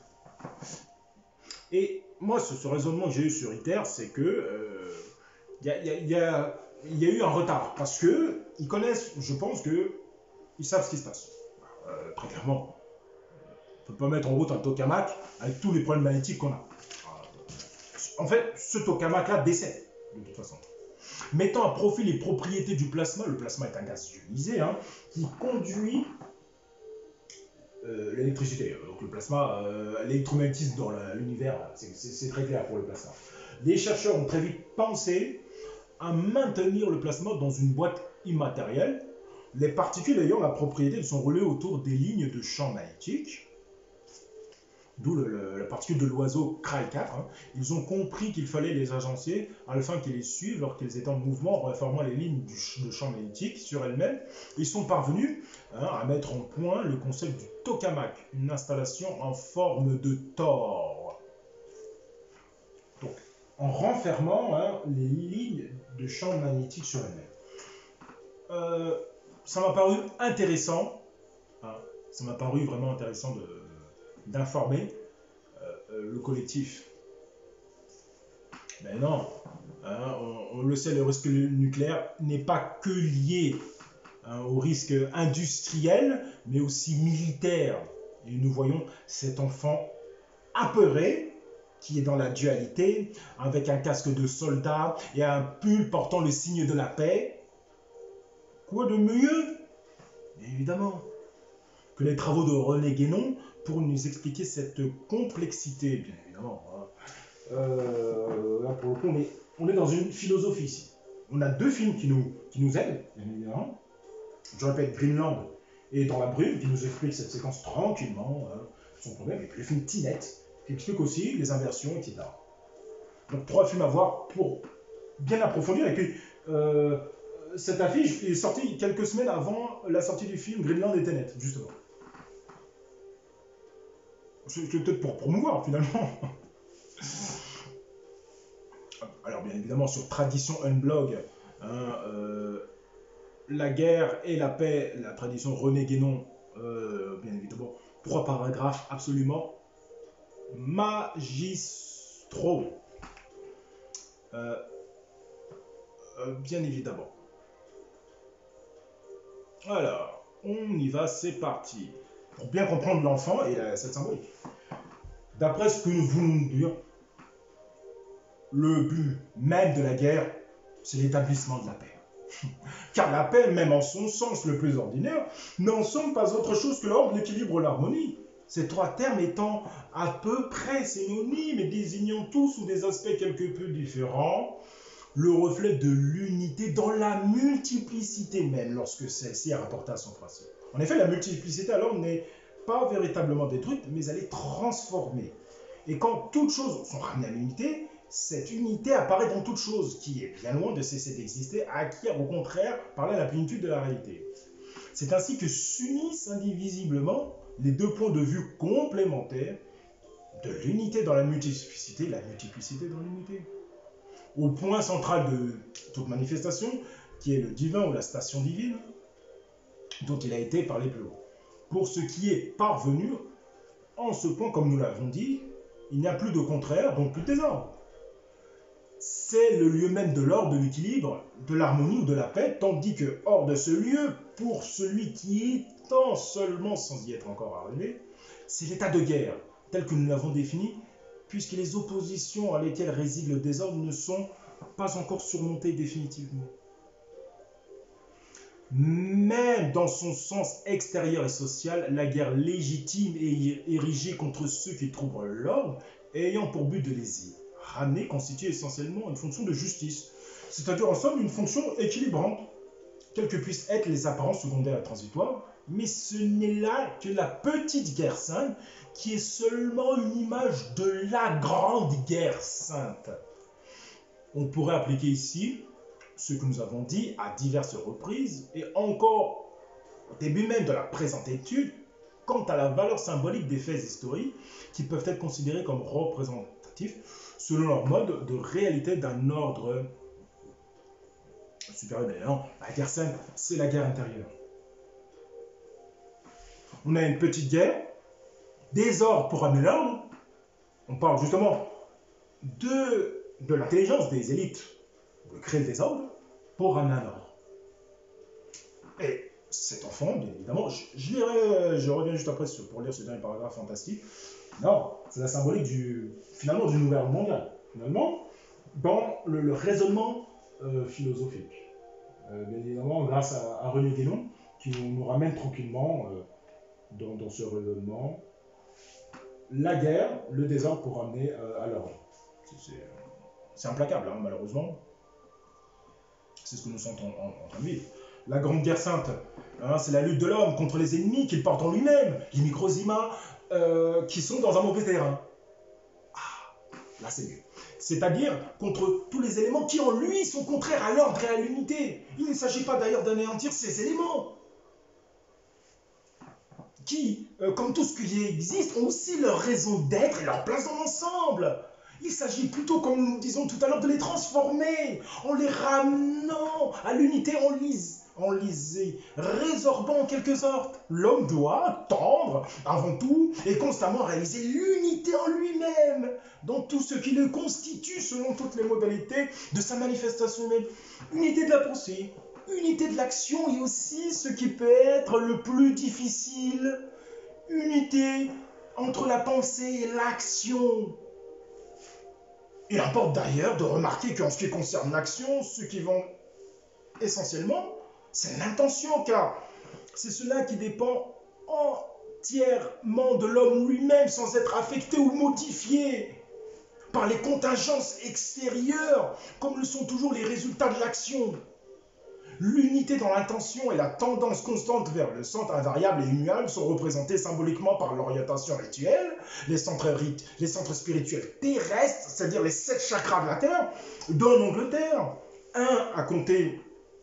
Et moi, ce raisonnement que j'ai eu sur ITER, c'est que y a eu un retard, parce qu'ils connaissent, je pense qu'ils savent ce qui se passe. Très clairement, on ne peut pas mettre en route un tokamak avec tous les problèmes magnétiques qu'on a. En fait, ce tokamak-là décède, de toute façon. Mettant à profit les propriétés du plasma, le plasma est un gaz ionisé, qui conduit l'électricité. Donc le plasma, l'électromagnétisme dans l'univers, c'est très clair pour le plasma. Les chercheurs ont très vite pensé à maintenir le plasma dans une boîte immatérielle, les particules ayant la propriété de s'enrouler autour des lignes de champ magnétique, d'où la particule de l'oiseau Cray 4. Ils ont compris qu'il fallait les agencier afin qu'ils les suivent lorsqu'ils étaient en mouvement, en reformant les lignes de champ magnétique sur elles-mêmes. Ils sont parvenus à mettre en point le concept du tokamak, une installation en forme de tore. Donc, en renfermant les lignes de champ magnétique sur elles-mêmes. Ça m'a paru intéressant, ça m'a paru vraiment intéressant d'informer le collectif. Mais non, on le sait, le risque nucléaire n'est pas que lié au risque industriel, mais aussi militaire. Et nous voyons cet enfant apeuré, qui est dans la dualité, avec un casque de soldat et un pull portant le signe de la paix. Quoi de mieux, évidemment, que les travaux de René Guénon pour nous expliquer cette complexité, bien évidemment. Là, pour le coup, on est dans une philosophie ici. On a deux films qui nous aident, bien évidemment. Je répète, Greenland et Dans la brume, qui nous expliquent cette séquence tranquillement, sans problème. Et puis le film Tenet, qui explique aussi les inversions, etc. Donc 3 films à voir pour bien approfondir. Et puis, cette affiche est sortie quelques semaines avant la sortie du film Greenland et Tenet, justement. C'est peut-être pour promouvoir, finalement. Alors, bien évidemment, sur Tradition Unblog, hein, la guerre et la paix, la tradition René Guénon, bien évidemment, 3 paragraphes absolument magistraux. Bien évidemment. Alors, on y va, c'est parti. Pour bien comprendre l'enfant et cette symbolique. D'après ce que nous voulons dire, le but même de la guerre, c'est l'établissement de la paix. Car la paix, même en son sens le plus ordinaire, n'en sont pas autre chose que l'ordre, l'équilibre, l'harmonie. Ces 3 termes étant à peu près synonymes et désignant tous sous des aspects quelque peu différents, le reflet de l'unité dans la multiplicité même, lorsque celle-ci est rapportée à son principe. En effet, la multiplicité alors n'est pas véritablement détruite, mais elle est transformée. Et quand toutes choses sont ramenées à l'unité, cette unité apparaît dans toute chose, qui est bien loin de cesser d'exister, acquiert au contraire par là la plénitude de la réalité. C'est ainsi que s'unissent indivisiblement les 2 points de vue complémentaires de l'unité dans la multiplicité, la multiplicité dans l'unité. Au point central de toute manifestation, qui est le divin ou la station divine, dont il a été parlé plus haut. Pour ce qui est parvenu, en ce point, comme nous l'avons dit, il n'y a plus de contraire, donc plus de désordre. C'est le lieu même de l'ordre, de l'équilibre, de l'harmonie ou de la paix, tandis que hors de ce lieu, pour celui qui étend seulement sans y être encore arrivé, c'est l'état de guerre, tel que nous l'avons défini, puisque les oppositions à lesquelles réside le désordre ne sont pas encore surmontées définitivement. Même dans son sens extérieur et social, la guerre légitime est érigée contre ceux qui troublent l'ordre, ayant pour but de les y ramener, constitue essentiellement une fonction de justice, c'est-à-dire en somme une fonction équilibrante, quelles que puissent être les apparences secondaires et transitoires, mais ce n'est là que la petite guerre sainte, qui est seulement une image de la grande guerre sainte. On pourrait appliquer ici ce que nous avons dit à diverses reprises, et encore au début même de la présente étude, quant à la valeur symbolique des faits historiques qui peuvent être considérés comme représentatifs selon leur mode de réalité d'un ordre supérieur. D'ailleurs, la guerre sainte, c'est la guerre intérieure. On a une petite guerre, désordre pour amener l'ordre. On parle justement de l'intelligence des élites de créer le désordre pour amener l'ordre. Et cet enfant, bien évidemment, je reviens juste après pour lire ce dernier paragraphe fantastique. Non, c'est la symbolique finalement du nouvel ordre mondial. Finalement, dans le raisonnement philosophique. Bien évidemment, grâce à René Guénon, qui nous ramène tranquillement dans ce raisonnement la guerre, le désordre pour amener à l'ordre. C'est implacable, hein, malheureusement. C'est ce que nous sommes en train de vivre. La grande guerre sainte, hein, c'est la lutte de l'homme contre les ennemis qu'il porte en lui-même, les microzymas qui sont dans un mauvais terrain. Ah, là c'est mieux. C'est-à-dire contre tous les éléments qui en lui sont contraires à l'ordre et à l'unité. Il ne s'agit pas d'ailleurs d'anéantir ces éléments, qui, comme tout ce qui existe, ont aussi leur raison d'être et leur place dans l'ensemble. Il s'agit plutôt, comme nous disons tout à l'heure, de les transformer, en les ramenant à l'unité, en les résorbant en quelque sorte. L'homme doit tendre, avant tout, et constamment réaliser l'unité en lui-même, dans tout ce qui le constitue selon toutes les modalités de sa manifestation humaine. Unité de la pensée, unité de l'action, et aussi ce qui peut être le plus difficile, unité entre la pensée et l'action. Il importe d'ailleurs de remarquer qu'en ce qui concerne l'action, ce qui vont essentiellement, c'est l'intention, car c'est cela qui dépend entièrement de l'homme lui-même, sans être affecté ou modifié par les contingences extérieures, comme le sont toujours les résultats de l'action. L'unité dans l'intention et la tendance constante vers le centre invariable et immuable sont représentés symboliquement par l'orientation rituelle, les centres spirituels terrestres, c'est-à-dire les 7 chakras de la Terre, dans l'Angleterre, un à compter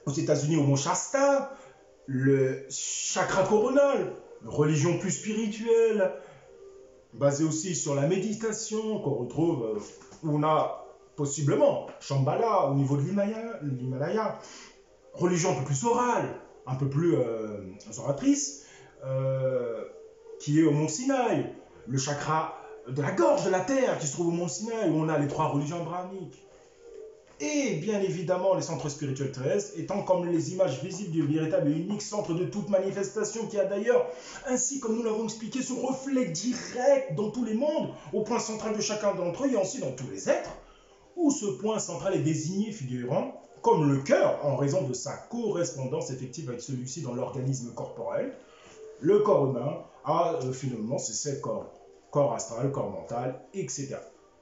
aux États-Unis au mont Shasta, le chakra coronal, religion plus spirituelle, basée aussi sur la méditation qu'on retrouve, où on a possiblement Shambhala au niveau de l'Himalaya, religion un peu plus orale, un peu plus oratrice, qui est au mont Sinaï, le chakra de la gorge de la terre qui se trouve au mont Sinaï, où on a les 3 religions abrahamiques. Et bien évidemment, les centres spirituels terrestres étant comme les images visibles du véritable et unique centre de toute manifestation qui a d'ailleurs, ainsi comme nous l'avons expliqué, ce reflet direct dans tous les mondes, au point central de chacun d'entre eux et aussi dans tous les êtres, où ce point central est désigné figurant comme le cœur en raison de sa correspondance effective avec celui-ci dans l'organisme corporel. Le corps humain a finalement ces 7 corps, corps astral, corps mental, etc.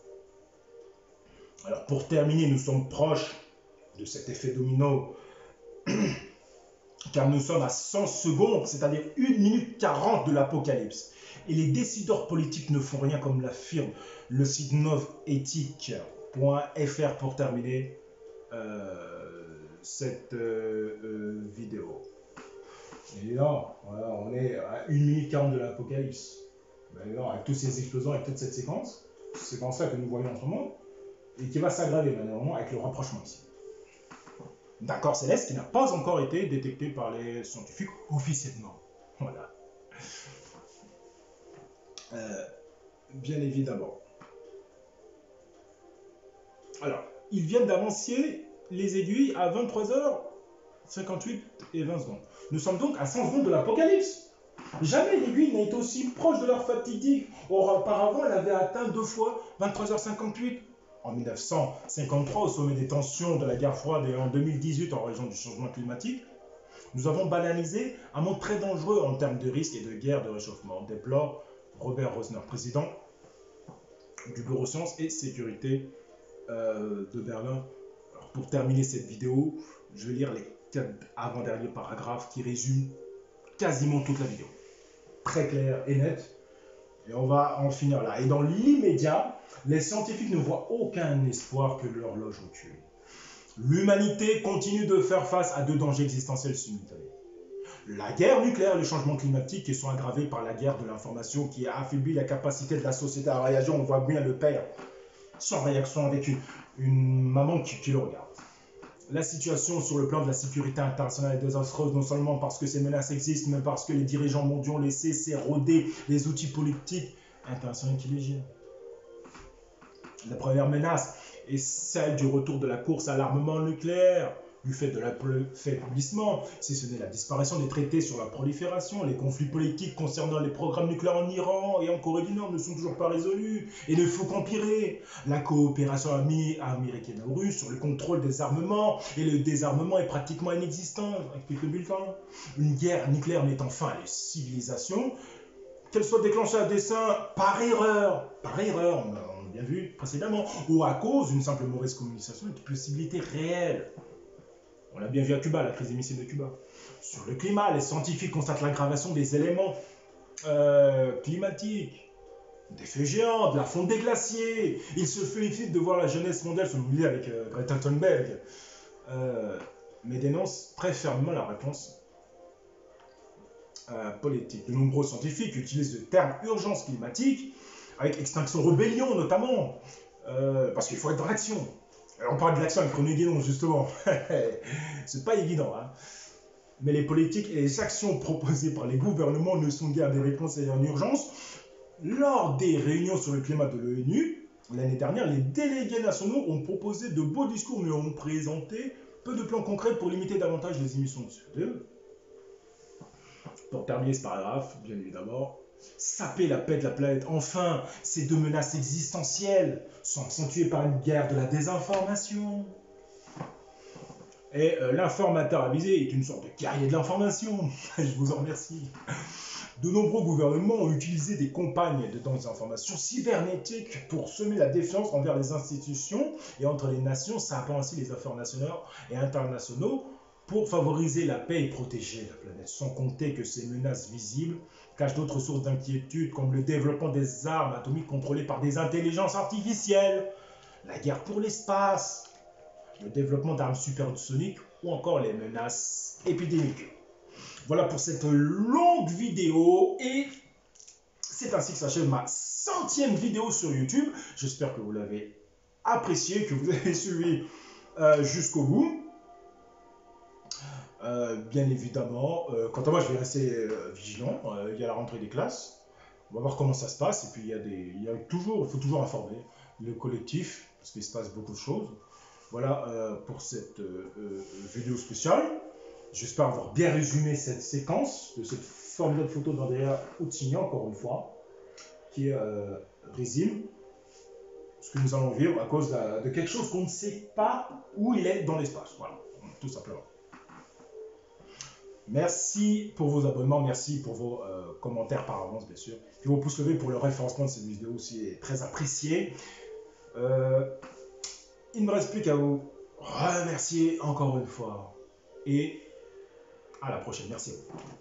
Alors pour terminer, nous sommes proches de cet effet domino, car nous sommes à 100 secondes, c'est-à-dire 1 minute 40 de l'apocalypse. Et les décideurs politiques ne font rien comme l'affirme le site novethique.fr pour terminer cette vidéo. Et là, voilà, on est à 1 minute 40 de l'apocalypse. Avec tous ces explosions, avec toute cette séquence, c'est dans ça que nous voyons en ce moment, et qui va s'aggraver maintenant avec le rapprochement ici. D'un corps céleste qui n'a pas encore été détecté par les scientifiques officiellement. Voilà. Bien évidemment. Alors, ils viennent d'avancer les aiguilles à 23h58 et 20 secondes. Nous sommes donc à 100 secondes de l'apocalypse. Jamais l'aiguille n'a été aussi proche de l'heure fatidique. Auparavant, elle avait atteint 2 fois 23h58. En 1953, au sommet des tensions de la guerre froide et en 2018, en raison du changement climatique, nous avons banalisé un monde très dangereux en termes de risques et de guerre de réchauffement, déplore Robert Rosner, président du Bureau Sciences et Sécurité de Berlin. Alors, pour terminer cette vidéo, je vais lire les 4 avant-derniers paragraphes qui résument quasiment toute la vidéo. Très clair et net. Et on va en finir là. Et dans l'immédiat, les scientifiques ne voient aucun espoir que l'horloge nous tue. L'humanité continue de faire face à 2 dangers existentiels simultanés. La guerre nucléaire et le changement climatique qui sont aggravés par la guerre de l'information qui a affaibli la capacité de la société à réagir. On voit bien le père sans réaction avec une maman qui le regarde. La situation sur le plan de la sécurité internationale est désastreuse, non seulement parce que ces menaces existent, mais parce que les dirigeants mondiaux ont laissé s'éroder les outils politiques internationaux qui les gèrent. La première menace est celle du retour de la course à l'armement nucléaire, du fait de l'affaiblissement, si ce n'est la disparition des traités sur la prolifération. Les conflits politiques concernant les programmes nucléaires en Iran et en Corée du Nord ne sont toujours pas résolus et ne font qu'empirer. La coopération américaine et russe sur le contrôle des armements et le désarmement est pratiquement inexistant, explique le bulletin. Une guerre nucléaire mettant fin à les civilisations, qu'elle soit déclenchée à dessein par erreur, on a bien vu précédemment, ou à cause d'une simple mauvaise communication, est une possibilité réelle. On l'a bien vu à Cuba, la crise des missiles de Cuba. Sur le climat, les scientifiques constatent l'aggravation des éléments climatiques, des feux géants, de la fonte des glaciers. Ils se félicitent de voir la jeunesse mondiale se mobiliser avec Greta Thunberg, mais dénoncent très fermement la réponse politique. De nombreux scientifiques utilisent le terme urgence climatique, avec extinction rébellion notamment, parce qu'il faut être dans l'action. On parle de l'action avec René Guénon, justement. C'est pas évident, hein. Mais les politiques et les actions proposées par les gouvernements ne sont guère des réponses en urgence. Lors des réunions sur le climat de l'ONU, l'année dernière, les délégués nationaux ont proposé de beaux discours, mais ont présenté peu de plans concrets pour limiter davantage les émissions de CO2. Pour terminer ce paragraphe, bien évidemment, saper la paix de la planète. Enfin, ces 2 menaces existentielles sont accentuées par une guerre de la désinformation. Et l'informateur avisé est une sorte de guerrier de l'information. Je vous en remercie. De nombreux gouvernements ont utilisé des campagnes de désinformation cybernétique pour semer la défiance envers les institutions et entre les nations, sapant ainsi les affaires nationales et internationaux pour favoriser la paix et protéger la planète. Sans compter que ces menaces visibles cachent d'autres sources d'inquiétude, comme le développement des armes atomiques contrôlées par des intelligences artificielles, la guerre pour l'espace, le développement d'armes supersoniques ou encore les menaces épidémiques. Voilà pour cette longue vidéo et c'est ainsi que s'achève ma 100e vidéo sur YouTube. J'espère que vous l'avez apprécié, que vous avez suivi jusqu'au bout. Bien évidemment, quant à moi, je vais rester vigilant. Il y a la rentrée des classes. On va voir comment ça se passe. Et puis, il faut toujours informer le collectif, parce qu'il se passe beaucoup de choses. Voilà pour cette vidéo spéciale. J'espère avoir bien résumé cette séquence de cette formidable photo d'Andrea Outigny, encore une fois, qui résume ce que nous allons vivre à cause de quelque chose qu'on ne sait pas où il est dans l'espace. Voilà, tout simplement. Merci pour vos abonnements, merci pour vos commentaires par avance, bien sûr. Puis vos pouces levés pour le référencement de cette vidéo aussi est très apprécié. Il ne me reste plus qu'à vous remercier encore une fois. Et à la prochaine. Merci à vous.